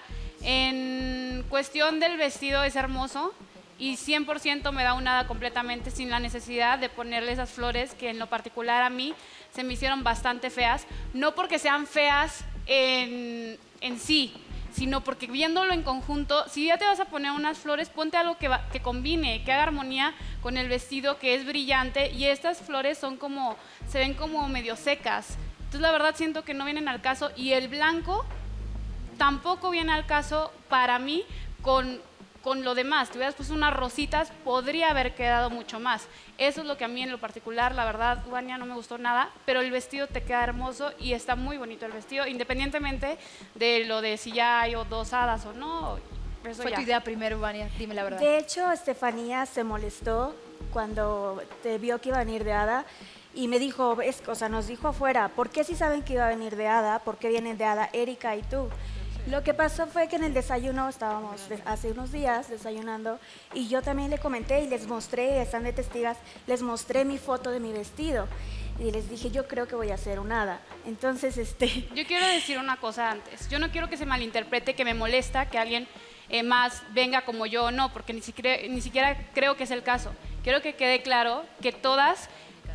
En cuestión del vestido es hermoso y cien por ciento me da un hada completamente sin la necesidad de ponerle esas flores que en lo particular a mí se me hicieron bastante feas. No porque sean feas en, en sí, sino porque viéndolo en conjunto, si ya te vas a poner unas flores, ponte algo que, va, que combine, que haga armonía con el vestido, que es brillante, y estas flores son como, se ven como medio secas. Entonces la verdad siento que no vienen al caso, y el blanco tampoco viene al caso para mí con, con lo demás. Te hubieras puesto unas rositas, podría haber quedado mucho más. Eso es lo que a mí en lo particular, la verdad, Vania, no me gustó nada, pero el vestido te queda hermoso y está muy bonito el vestido, independientemente de lo de si ya hay o dos hadas o no. Eso Fue ya. tu idea primero, Vania, dime la verdad. De hecho, Estefanía se molestó cuando te vio que iba a venir de hada y me dijo, es, o sea, nos dijo afuera, ¿por qué si saben que iba a venir de hada? ¿Por qué vienen de hada Erika y tú? Lo que pasó fue que en el desayuno estábamos de- hace unos días desayunando y yo también le comenté y les mostré, están de testigas, les mostré mi foto de mi vestido y les dije, yo creo que voy a hacer un hada. Entonces, este... Yo quiero decir una cosa antes. Yo no quiero que se malinterprete, que me molesta que alguien eh, más venga como yo o no, porque ni siquiera, ni siquiera creo que es el caso. Quiero que quede claro que todas,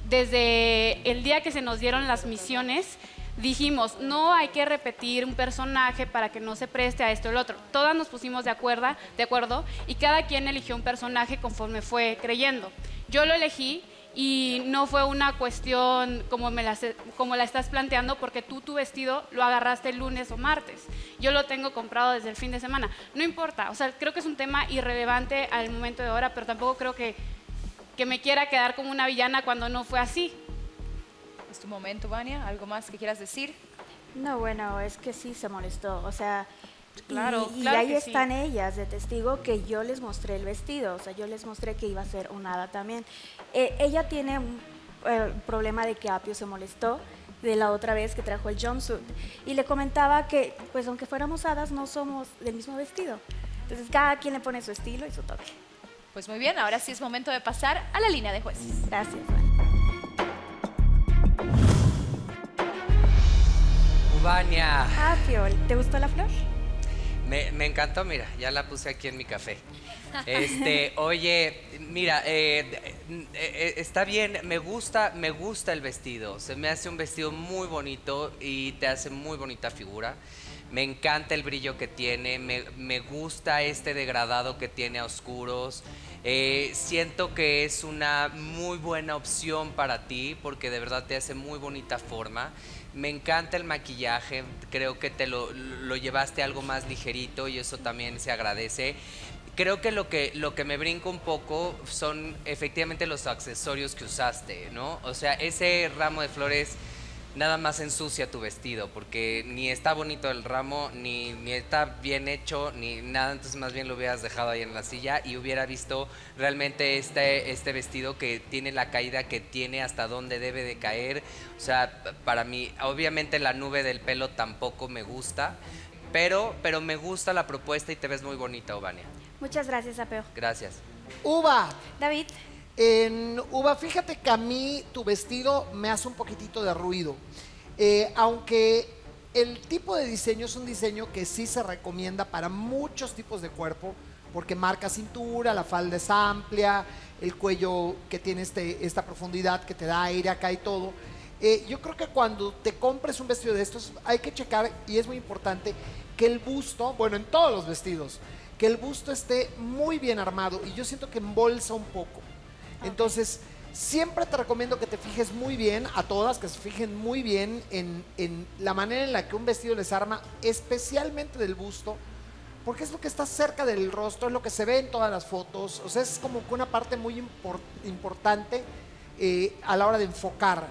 desde el día que se nos dieron las misiones, dijimos, no hay que repetir un personaje para que no se preste a esto o el otro. Todas nos pusimos de acuerdo, de acuerdo y cada quien eligió un personaje conforme fue creyendo. Yo lo elegí y no fue una cuestión como, me la, como la estás planteando porque tú tu vestido lo agarraste el lunes o martes. Yo lo tengo comprado desde el fin de semana. No importa, o sea, creo que es un tema irrelevante al momento de ahora, pero tampoco creo que, que me quiera quedar como una villana cuando no fue así. Es tu momento, Vania. ¿Algo más que quieras decir? No, bueno, es que sí se molestó, o sea, Claro, y, y claro ahí que sí. están ellas de testigo que yo les mostré el vestido, o sea, yo les mostré que iba a ser un hada también. Eh, ella tiene un eh, problema de que Apio se molestó de la otra vez que trajo el jumpsuit y le comentaba que, pues aunque fuéramos hadas, no somos del mismo vestido. Entonces, cada quien le pone su estilo y su toque. Pues muy bien, ahora sí es momento de pasar a la línea de jueces. Gracias. Vania. Ah, Fiol, ¿te gustó la flor? Me, me encantó, mira, ya la puse aquí en mi café. Este, oye, mira, eh, eh, está bien, me gusta, me gusta el vestido. Se me hace un vestido muy bonito y te hace muy bonita figura. Me encanta el brillo que tiene, me, me gusta este degradado que tiene a oscuros. Eh, siento que es una muy buena opción para ti porque de verdad te hace muy bonita forma. Me encanta el maquillaje, creo que te lo, lo llevaste algo más ligerito y eso también se agradece. Creo que lo que lo que me brinca un poco son efectivamente los accesorios que usaste, ¿no? O sea, ese ramo de flores nada más ensucia tu vestido, porque ni está bonito el ramo, ni, ni está bien hecho, ni nada, entonces más bien lo hubieras dejado ahí en la silla y hubiera visto realmente este, este vestido que tiene la caída que tiene, hasta dónde debe de caer. O sea, para mí, obviamente la nube del pelo tampoco me gusta, pero, pero me gusta la propuesta y te ves muy bonita, Ovania. Muchas gracias, Apeo. Gracias. Uva. David. En Uva, fíjate que a mí tu vestido me hace un poquitito de ruido. Eh, aunque el tipo de diseño es un diseño que sí se recomienda para muchos tipos de cuerpo, porque marca cintura, la falda es amplia, el cuello que tiene este, esta profundidad que te da aire acá y todo. Eh, yo creo que cuando te compres un vestido de estos hay que checar, y es muy importante, que el busto, bueno, en todos los vestidos, que el busto esté muy bien armado, y yo siento que embolsa un poco. Entonces, siempre te recomiendo que te fijes muy bien, a todas, que se fijen muy bien en, en la manera en la que un vestido les arma, especialmente del busto, porque es lo que está cerca del rostro, es lo que se ve en todas las fotos, o sea, es como que una parte muy import, importante eh, a la hora de enfocar.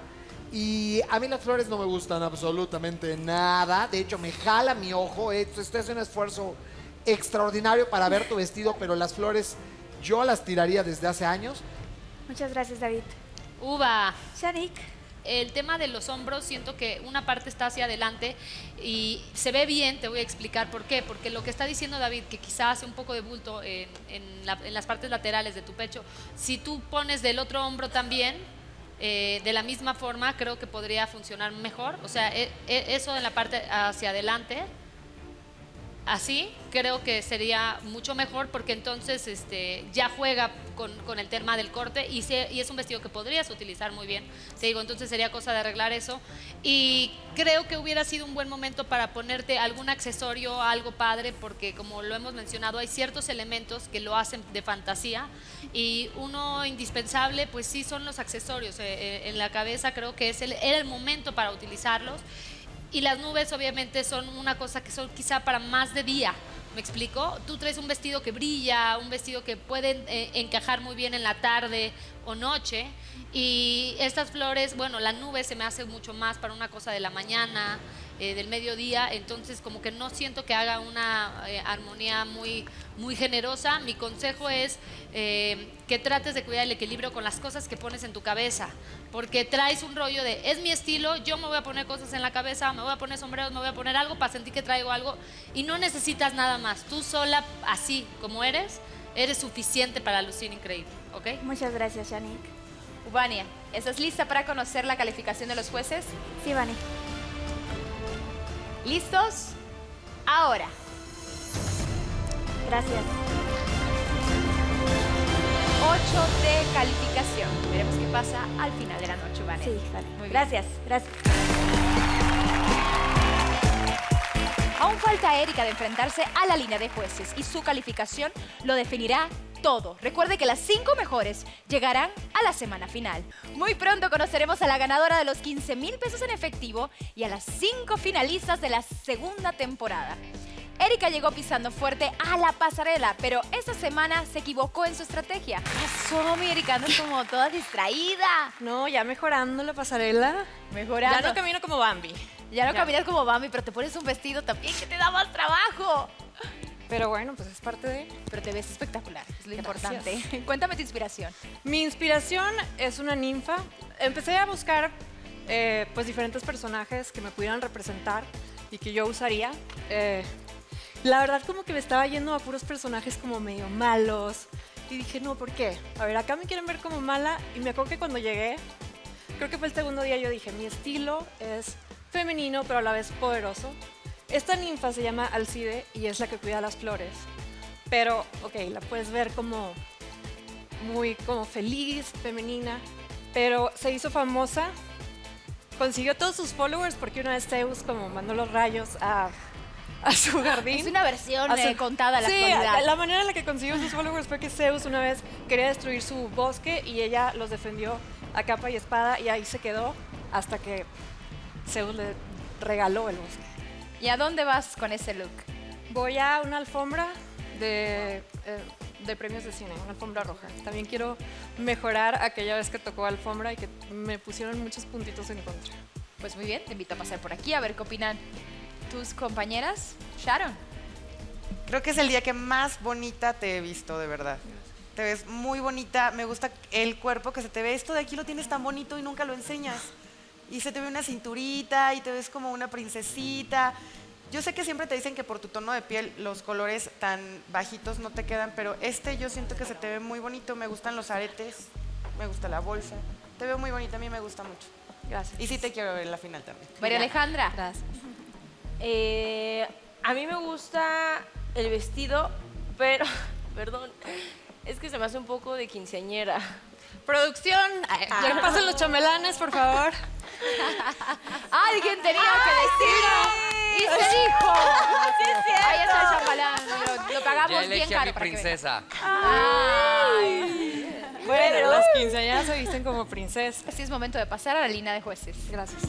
Y a mí las flores no me gustan absolutamente nada, de hecho me jala mi ojo, eh, esto es un esfuerzo extraordinario para ver tu vestido, pero las flores yo las tiraría desde hace años. Muchas gracias, David. Uva. Shanik. El tema de los hombros, siento que una parte está hacia adelante y se ve bien, te voy a explicar por qué. Porque lo que está diciendo David, que quizás hace un poco de bulto en, en, la, en las partes laterales de tu pecho, si tú pones del otro hombro también, eh, de la misma forma, creo que podría funcionar mejor. O sea, e, e, eso en la parte hacia adelante, así creo que sería mucho mejor, porque entonces este, ya juega con, con el tema del corte y, se, y es un vestido que podrías utilizar muy bien. Te digo, entonces sería cosa de arreglar eso. Y creo que hubiera sido un buen momento para ponerte algún accesorio, algo padre, porque como lo hemos mencionado, hay ciertos elementos que lo hacen de fantasía y uno indispensable, pues sí, son los accesorios. Eh, en la cabeza creo que es el, era el momento para utilizarlos. Y las nubes obviamente son una cosa que son quizá para más de día, ¿me explico? Tú traes un vestido que brilla, un vestido que puede eh, encajar muy bien en la tarde o noche, y estas flores, bueno, la nube se me hace mucho más para una cosa de la mañana, eh, del mediodía, entonces como que no siento que haga una eh, armonía muy, muy generosa. Mi consejo es eh, que trates de cuidar el equilibrio con las cosas que pones en tu cabeza, porque traes un rollo de, es mi estilo, yo me voy a poner cosas en la cabeza, me voy a poner sombreros, me voy a poner algo para sentir que traigo algo, y no necesitas nada más. Tú sola, así como eres, eres suficiente para lucir increíble, ¿ok? Muchas gracias, Shanik. Uvania, ¿estás lista para conocer la calificación de los jueces? Sí, Vani. ¿Listos? Ahora. Gracias. ocho de calificación. Veremos qué pasa al final de la noche, Uvania. Sí, vale. Muy bien. Gracias, gracias. Aún falta a Erika de enfrentarse a la línea de jueces y su calificación lo definirá todo. Recuerde que las cinco mejores llegarán a la semana final. Muy pronto conoceremos a la ganadora de los quince mil pesos en efectivo y a las cinco finalistas de la segunda temporada. Erika llegó pisando fuerte a la pasarela, pero esta semana se equivocó en su estrategia. ¿Qué pasó, mi Erika? Andas como toda distraída. No, ya mejorando la pasarela. Mejorando. Ya no camino como Bambi. Ya no Ya. caminas como Bambi, pero te pones un vestido también que te da más trabajo. Pero bueno, pues es parte de... Pero te ves espectacular, es lo Gracias. importante. Cuéntame tu inspiración. Mi inspiración es una ninfa. Empecé a buscar eh, pues diferentes personajes que me pudieran representar y que yo usaría. Eh, la verdad como que me estaba yendo a puros personajes como medio malos. Y dije, no, ¿por qué? A ver, acá me quieren ver como mala. Y me acuerdo que cuando llegué, creo que fue el segundo día, yo dije, mi estilo es femenino, pero a la vez poderoso. Esta ninfa se llama Alcide y es la que cuida las flores. Pero, ok, la puedes ver como muy como feliz, femenina, pero se hizo famosa. Consiguió todos sus followers porque una vez Zeus como mandó los rayos a, a su jardín. Es una versión A su- eh, contada a la sí, actualidad. la manera en la que consiguió sus followers fue que Zeus una vez quería destruir su bosque y ella los defendió a capa y espada y ahí se quedó hasta que Zeus le regaló el bosque. ¿Y a dónde vas con ese look? Voy a una alfombra de, eh, de premios de cine, una alfombra roja. También quiero mejorar aquella vez que tocó alfombra y que me pusieron muchos puntitos en contra. Pues muy bien, te invito a pasar por aquí a ver qué opinan tus compañeras. Sharon. Creo que es el día que más bonita te he visto, de verdad. Te ves muy bonita, me gusta el cuerpo que se te ve. Esto de aquí lo tienes tan bonito y nunca lo enseñas. Y se te ve una cinturita y te ves como una princesita. Yo sé que siempre te dicen que por tu tono de piel los colores tan bajitos no te quedan, pero este yo siento que se te ve muy bonito. Me gustan los aretes, me gusta la bolsa. Te veo muy bonita, a mí me gusta mucho. Gracias. Y sí te quiero ver en la final también. María Alejandra. Gracias. Eh, a mí me gusta el vestido, pero, perdón, es que se me hace un poco de quinceañera. Producción, ya me pasen los chambelanes, por favor. Alguien tenía que decirlo. Y se dijo. Sí, es cierto. Ahí está el champalán. Lo, lo pagamos Ya bien elegí a caro mi para que venga. princesa. Ay. Bueno, Pero- las quinceañeras se visten como princesas. Así es momento de pasar a la línea de jueces. Gracias.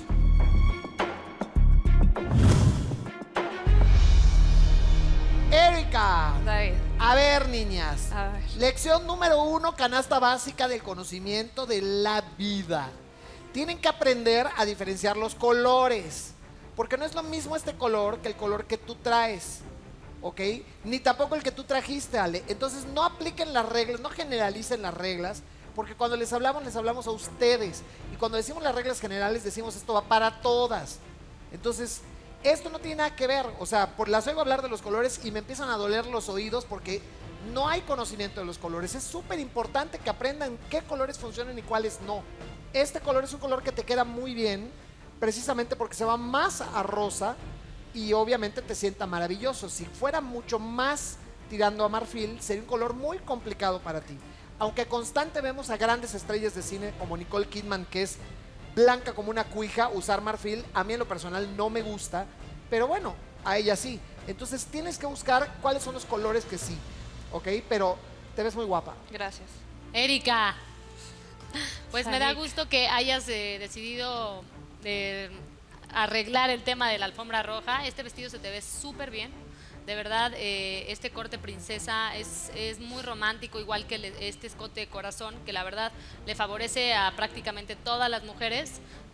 Erika. David. A ver, niñas. A ver. Lección número uno, canasta básica del conocimiento de la vida. Tienen que aprender a diferenciar los colores. Porque no es lo mismo este color que el color que tú traes. ¿Ok? Ni tampoco el que tú trajiste, Ale. Entonces no apliquen las reglas, no generalicen las reglas. Porque cuando les hablamos, les hablamos a ustedes. Y cuando decimos las reglas generales, decimos esto va para todas. Entonces, esto no tiene nada que ver. O sea, por las oigo hablar de los colores y me empiezan a doler los oídos porque no hay conocimiento de los colores. Es súper importante que aprendan qué colores funcionan y cuáles no. Este color es un color que te queda muy bien, precisamente porque se va más a rosa y obviamente te sienta maravilloso. Si fuera mucho más tirando a marfil, sería un color muy complicado para ti. Aunque constante vemos a grandes estrellas de cine como Nicole Kidman, que es blanca como una cuija, usar marfil, a mí en lo personal no me gusta, pero bueno, a ella sí. Entonces tienes que buscar cuáles son los colores que sí, ¿ok? Pero te ves muy guapa. Gracias. Erika, pues me da Sadik. gusto que hayas eh, decidido eh, arreglar el tema de la alfombra roja. Este vestido se te ve súper bien. De verdad, eh, este corte princesa es, es muy romántico, igual que le- este escote de corazón, que la verdad le favorece a prácticamente todas las mujeres.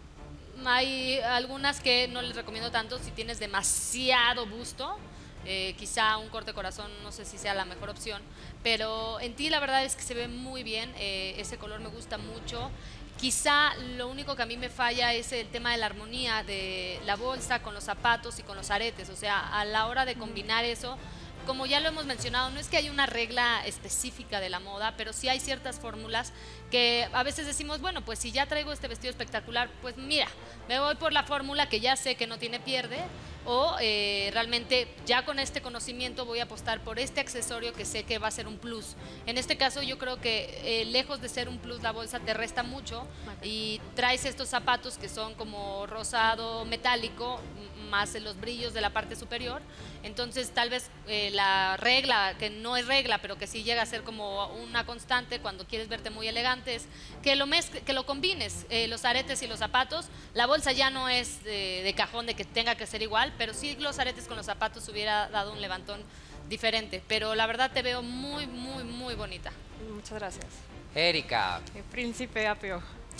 Hay algunas que no les recomiendo tanto si tienes demasiado busto. Eh, quizá un corte corazón no sé si sea la mejor opción, pero en ti la verdad es que se ve muy bien, eh, ese color me gusta mucho. Quizá lo único que a mí me falla es el tema de la armonía de la bolsa con los zapatos y con los aretes, o sea, a la hora de combinar eso, como ya lo hemos mencionado, no es que haya una regla específica de la moda, pero sí hay ciertas fórmulas que a veces decimos, bueno, pues si ya traigo este vestido espectacular, pues mira, me voy por la fórmula que ya sé que no tiene pierde, o eh, realmente ya con este conocimiento voy a apostar por este accesorio que sé que va a ser un plus. En este caso yo creo que eh, lejos de ser un plus la bolsa te resta mucho y traes estos zapatos que son como rosado metálico, m- más los brillos de la parte superior, entonces tal vez eh, la regla, que no es regla, pero que sí llega a ser como una constante cuando quieres verte muy elegantes, que lo, mezcle, que lo combines, eh, los aretes y los zapatos. La bolsa ya no es de, de cajón de que tenga que ser igual, pero sí los aretes con los zapatos hubiera dado un levantón diferente, pero la verdad te veo muy, muy, muy bonita. Muchas gracias. Erika. El príncipe apio.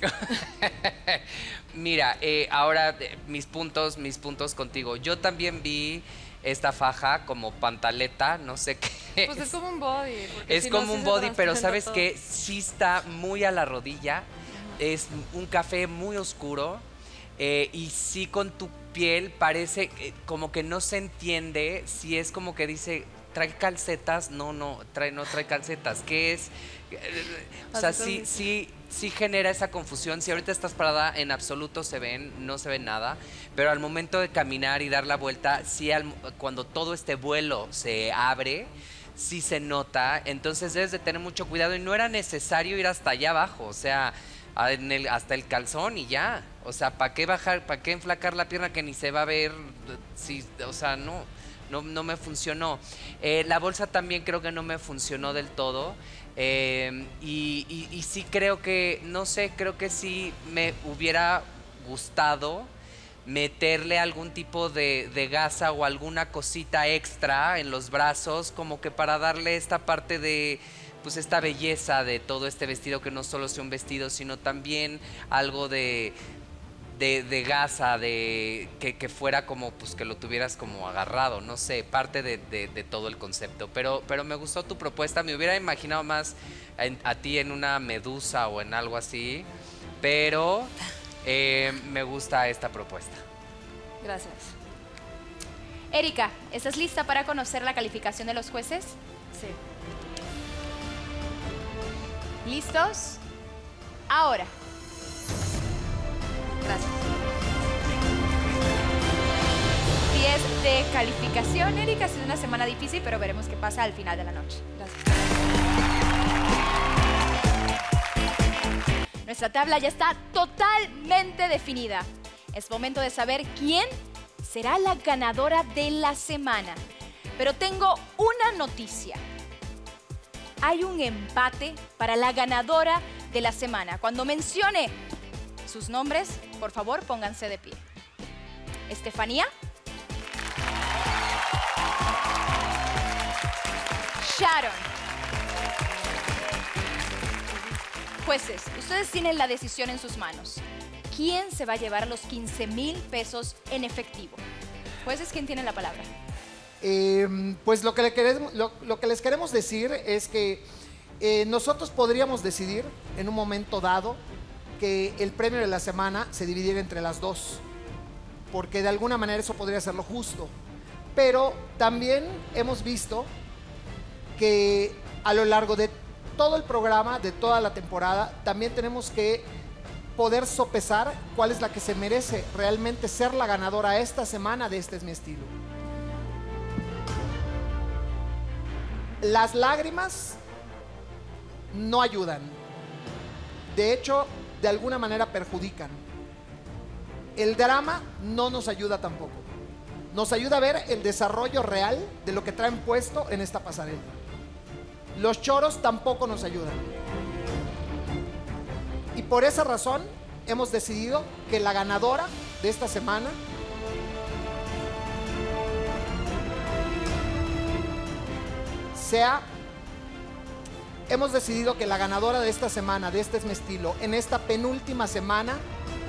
Mira, eh, ahora eh, mis puntos, mis puntos contigo. Yo también vi esta faja como pantaleta, no sé qué. Pues es como un body. porque Es si no, como sí un se body, pero transparenta ¿sabes todo. qué? Sí está muy a la rodilla. Es un café muy oscuro. eh, y sí con tu piel parece eh, como que no se entiende si es como que dice, ¿trae calcetas? No, no, trae, no trae calcetas. ¿Qué es? Eh, O sea, Así sí, son- sí, sí genera esa confusión. Si ahorita estás parada, en absoluto se ven, no se ve nada. Pero al momento de caminar y dar la vuelta, sí, al- cuando todo este vuelo se abre, sí se nota, entonces debes de tener mucho cuidado y no era necesario ir hasta allá abajo, o sea, en el, hasta el calzón y ya. O sea, ¿para qué bajar, para qué enflacar la pierna que ni se va a ver? Si, o sea, no, no, no me funcionó. Eh, la bolsa también creo que no me funcionó del todo. Eh, y, y, y sí creo que, no sé, creo que sí me hubiera gustado meterle algún tipo de, de gasa o alguna cosita extra en los brazos, como que para darle esta parte de, pues esta belleza de todo este vestido, que no solo sea un vestido, sino también algo de, de, de gasa, de que, que fuera como, pues que lo tuvieras como agarrado, no sé, parte de, de, de todo el concepto. Pero, pero me gustó tu propuesta, me hubiera imaginado más en, a ti en una medusa o en algo así, pero eh, me gusta esta propuesta. Gracias. Erika, ¿estás lista para conocer la calificación de los jueces? Sí. ¿Listos? Ahora. Gracias. diez de calificación. Erika, ha sido una semana difícil, pero veremos qué pasa al final de la noche. Gracias. Nuestra tabla ya está totalmente definida. Es momento de saber quién será la ganadora de la semana. Pero tengo una noticia. Hay un empate para la ganadora de la semana. Cuando mencione sus nombres, por favor, pónganse de pie. Estefanía. Sharon. Jueces, ustedes tienen la decisión en sus manos. ¿Quién se va a llevar los quince mil pesos en efectivo? Jueces, ¿quién tiene la palabra? Eh, pues lo que, le queremos, lo, lo que les queremos decir es que eh, nosotros podríamos decidir en un momento dado que el premio de la semana se dividiera entre las dos, porque de alguna manera eso podría ser lo justo. Pero también hemos visto que a lo largo de todo el programa, de toda la temporada, también tenemos que poder sopesar cuál es la que se merece realmente ser la ganadora esta semana de Este es mi estilo. Las lágrimas no ayudan. De hecho, de alguna manera perjudican. El drama no nos ayuda tampoco. Nos ayuda a ver el desarrollo real de lo que traen puesto en esta pasarela. Los choros tampoco nos ayudan. Y por esa razón hemos decidido que la ganadora de esta semana sea, hemos decidido que la ganadora de esta semana, de Este es mi estilo, en esta penúltima semana,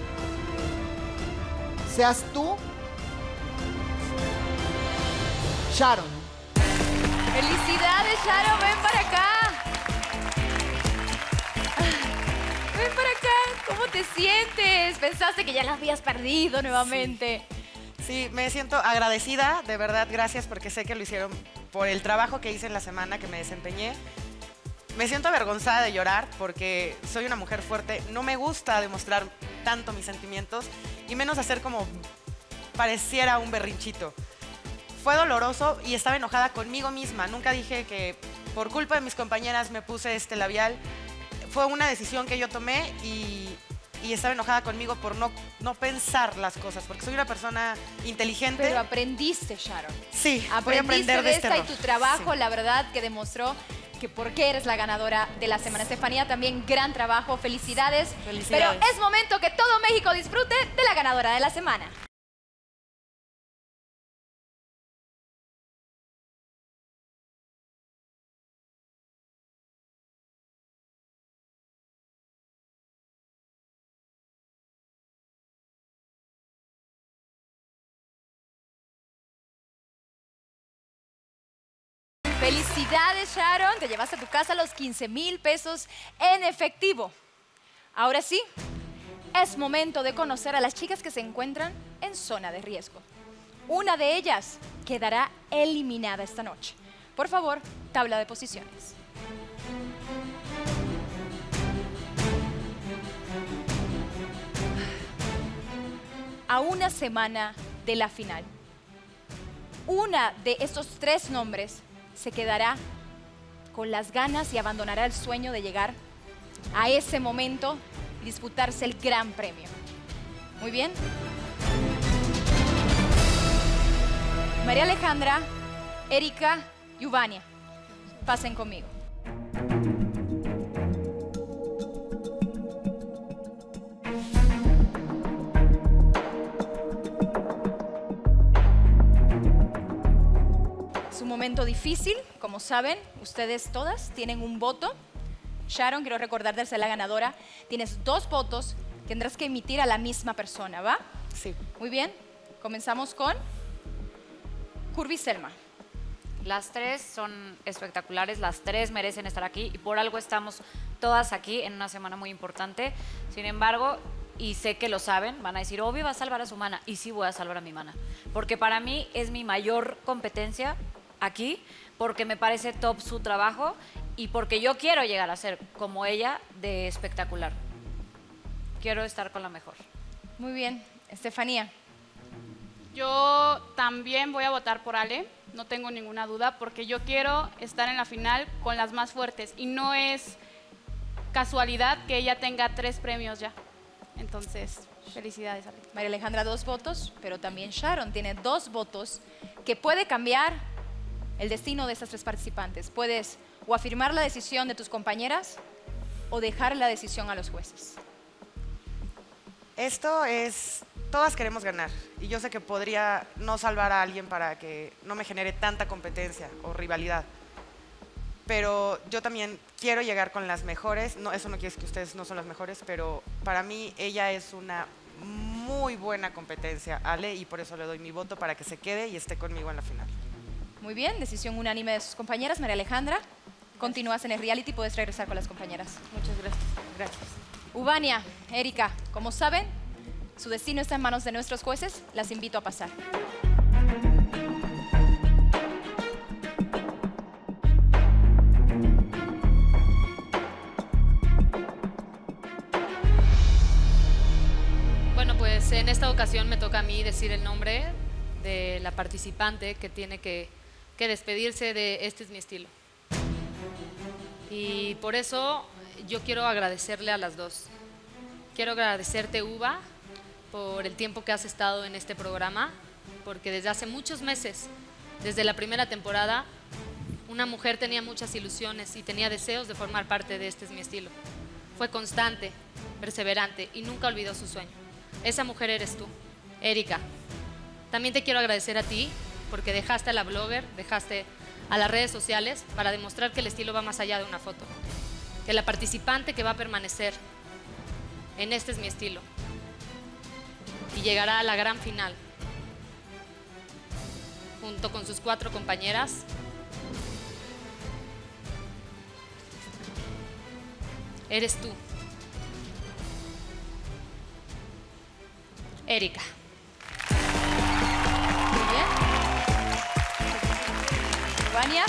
seas tú, Sharon. ¡Felicidades, Sharon! ¡Ven para acá! ¡Ven para acá! ¿Cómo te sientes? ¿Pensaste que ya la habías perdido nuevamente? Sí. Sí, me siento agradecida, de verdad, gracias, porque sé que lo hicieron por el trabajo que hice en la semana que me desempeñé. Me siento avergonzada de llorar porque soy una mujer fuerte. No me gusta demostrar tanto mis sentimientos y menos hacer como pareciera un berrinchito. Fue doloroso y estaba enojada conmigo misma. Nunca dije que por culpa de mis compañeras me puse este labial. Fue una decisión que yo tomé y, y estaba enojada conmigo por no, no pensar las cosas, porque soy una persona inteligente. Pero aprendiste, Sharon. Sí, aprendiste voy a aprender de, de este esta error. y tu trabajo, Sí. la verdad, que demostró que por qué eres la ganadora de la semana. Estefanía, también gran trabajo, felicidades. Felicidades. Pero es momento que todo México disfrute de la ganadora de la semana. Felicidades, Sharon. Te llevaste a tu casa los quince mil pesos en efectivo. Ahora sí, es momento de conocer a las chicas que se encuentran en zona de riesgo. Una de ellas quedará eliminada esta noche. Por favor, tabla de posiciones. A una semana de la final, una de estos tres nombres se quedará con las ganas y abandonará el sueño de llegar a ese momento y disputarse el gran premio. Muy bien. María Alejandra, Erika y Uvania, pasen conmigo. Es un momento difícil, como saben, ustedes todas tienen un voto. Sharon, quiero recordarte la ganadora. Tienes dos votos, tendrás que emitir a la misma persona, ¿va? Sí. Muy bien, comenzamos con Curvy y Selma. Las tres son espectaculares, las tres merecen estar aquí y por algo estamos todas aquí en una semana muy importante. Sin embargo, y sé que lo saben, van a decir, obvio va a salvar a su mana, y sí voy a salvar a mi mana. Porque para mí es mi mayor competencia aquí, porque me parece top su trabajo y porque yo quiero llegar a ser como ella de espectacular. Quiero estar con la mejor. Muy bien, Estefanía. Yo también voy a votar por Ale, no tengo ninguna duda, porque yo quiero estar en la final con las más fuertes y no es casualidad que ella tenga tres premios ya. Entonces, felicidades, Ale. María Alejandra, dos votos, pero también Sharon tiene dos votos que puede cambiar el destino de estas tres participantes. Puedes o afirmar la decisión de tus compañeras o dejar la decisión a los jueces. Esto es, todas queremos ganar y yo sé que podría no salvar a alguien para que no me genere tanta competencia o rivalidad, pero yo también quiero llegar con las mejores. No, eso no quiere decir que ustedes no son las mejores, pero para mí ella es una muy buena competencia, Ale, y por eso le doy mi voto para que se quede y esté conmigo en la final. Muy bien, decisión unánime de sus compañeras. María Alejandra, continúas en el reality, puedes regresar con las compañeras. Muchas gracias. Gracias. Uvania, Erika, como saben, su destino está en manos de nuestros jueces. Las invito a pasar. Bueno, pues en esta ocasión me toca a mí decir el nombre de la participante que tiene que, que despedirse de Este es mi estilo. Y por eso yo quiero agradecerle a las dos. Quiero agradecerte, Uva, por el tiempo que has estado en este programa, porque desde hace muchos meses, desde la primera temporada, una mujer tenía muchas ilusiones y tenía deseos de formar parte de Este es mi estilo. Fue constante, perseverante y nunca olvidó su sueño. Esa mujer eres tú, Erika. También te quiero agradecer a ti, porque dejaste a la blogger, dejaste a las redes sociales para demostrar que el estilo va más allá de una foto. Que la participante que va a permanecer en Este es mi estilo y llegará a la gran final junto con sus cuatro compañeras eres tú, Erika. Muy bien. Uvania,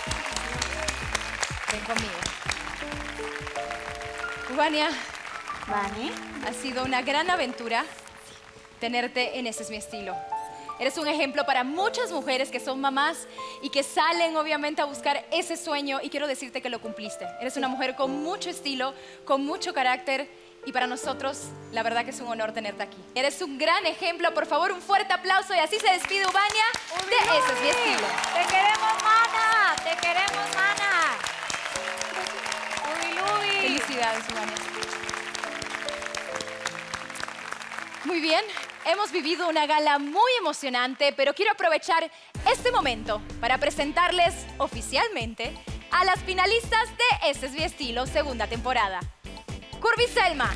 ven conmigo. Uvania, Vani. ha sido una gran aventura tenerte en Este es mi estilo. Eres un ejemplo para muchas mujeres que son mamás y que salen obviamente a buscar ese sueño, y quiero decirte que lo cumpliste. Eres una mujer con mucho estilo, con mucho carácter, y para nosotros la verdad que es un honor tenerte aquí. Eres un gran ejemplo, por favor un fuerte aplauso, y así se despide Uvania de Este es mi estilo. ¡Te queremos, mana! ¡Te queremos, mana! ¡Uy, Lubi! Felicidades, Uvania. Muy bien, hemos vivido una gala muy emocionante, pero quiero aprovechar este momento para presentarles oficialmente a las finalistas de Este es mi estilo segunda temporada. Curvy Selma,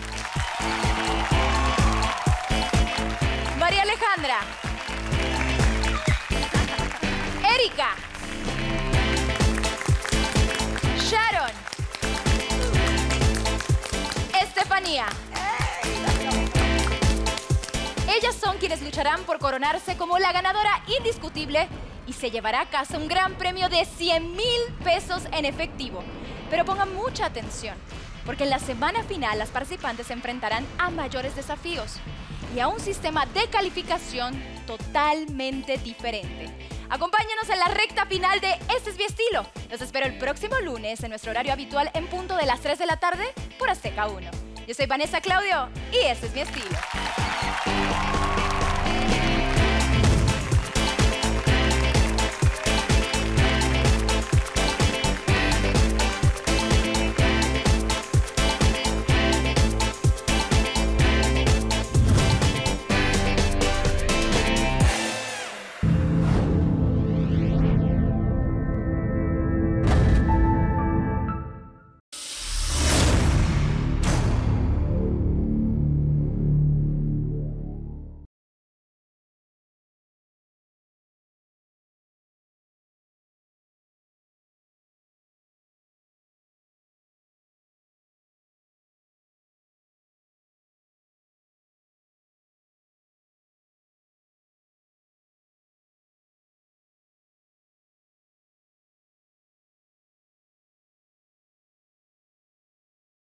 María Alejandra, Erika, Sharon, Estefanía. Ellas son quienes lucharán por coronarse como la ganadora indiscutible y se llevará a casa un gran premio de cien mil pesos en efectivo. Pero pongan mucha atención, porque en la semana final las participantes se enfrentarán a mayores desafíos y a un sistema de calificación totalmente diferente. Acompáñanos en la recta final de Este es mi estilo. Los espero el próximo lunes en nuestro horario habitual en punto de las tres de la tarde por Azteca uno. Yo soy Vanessa Claudio y este es mi estilo.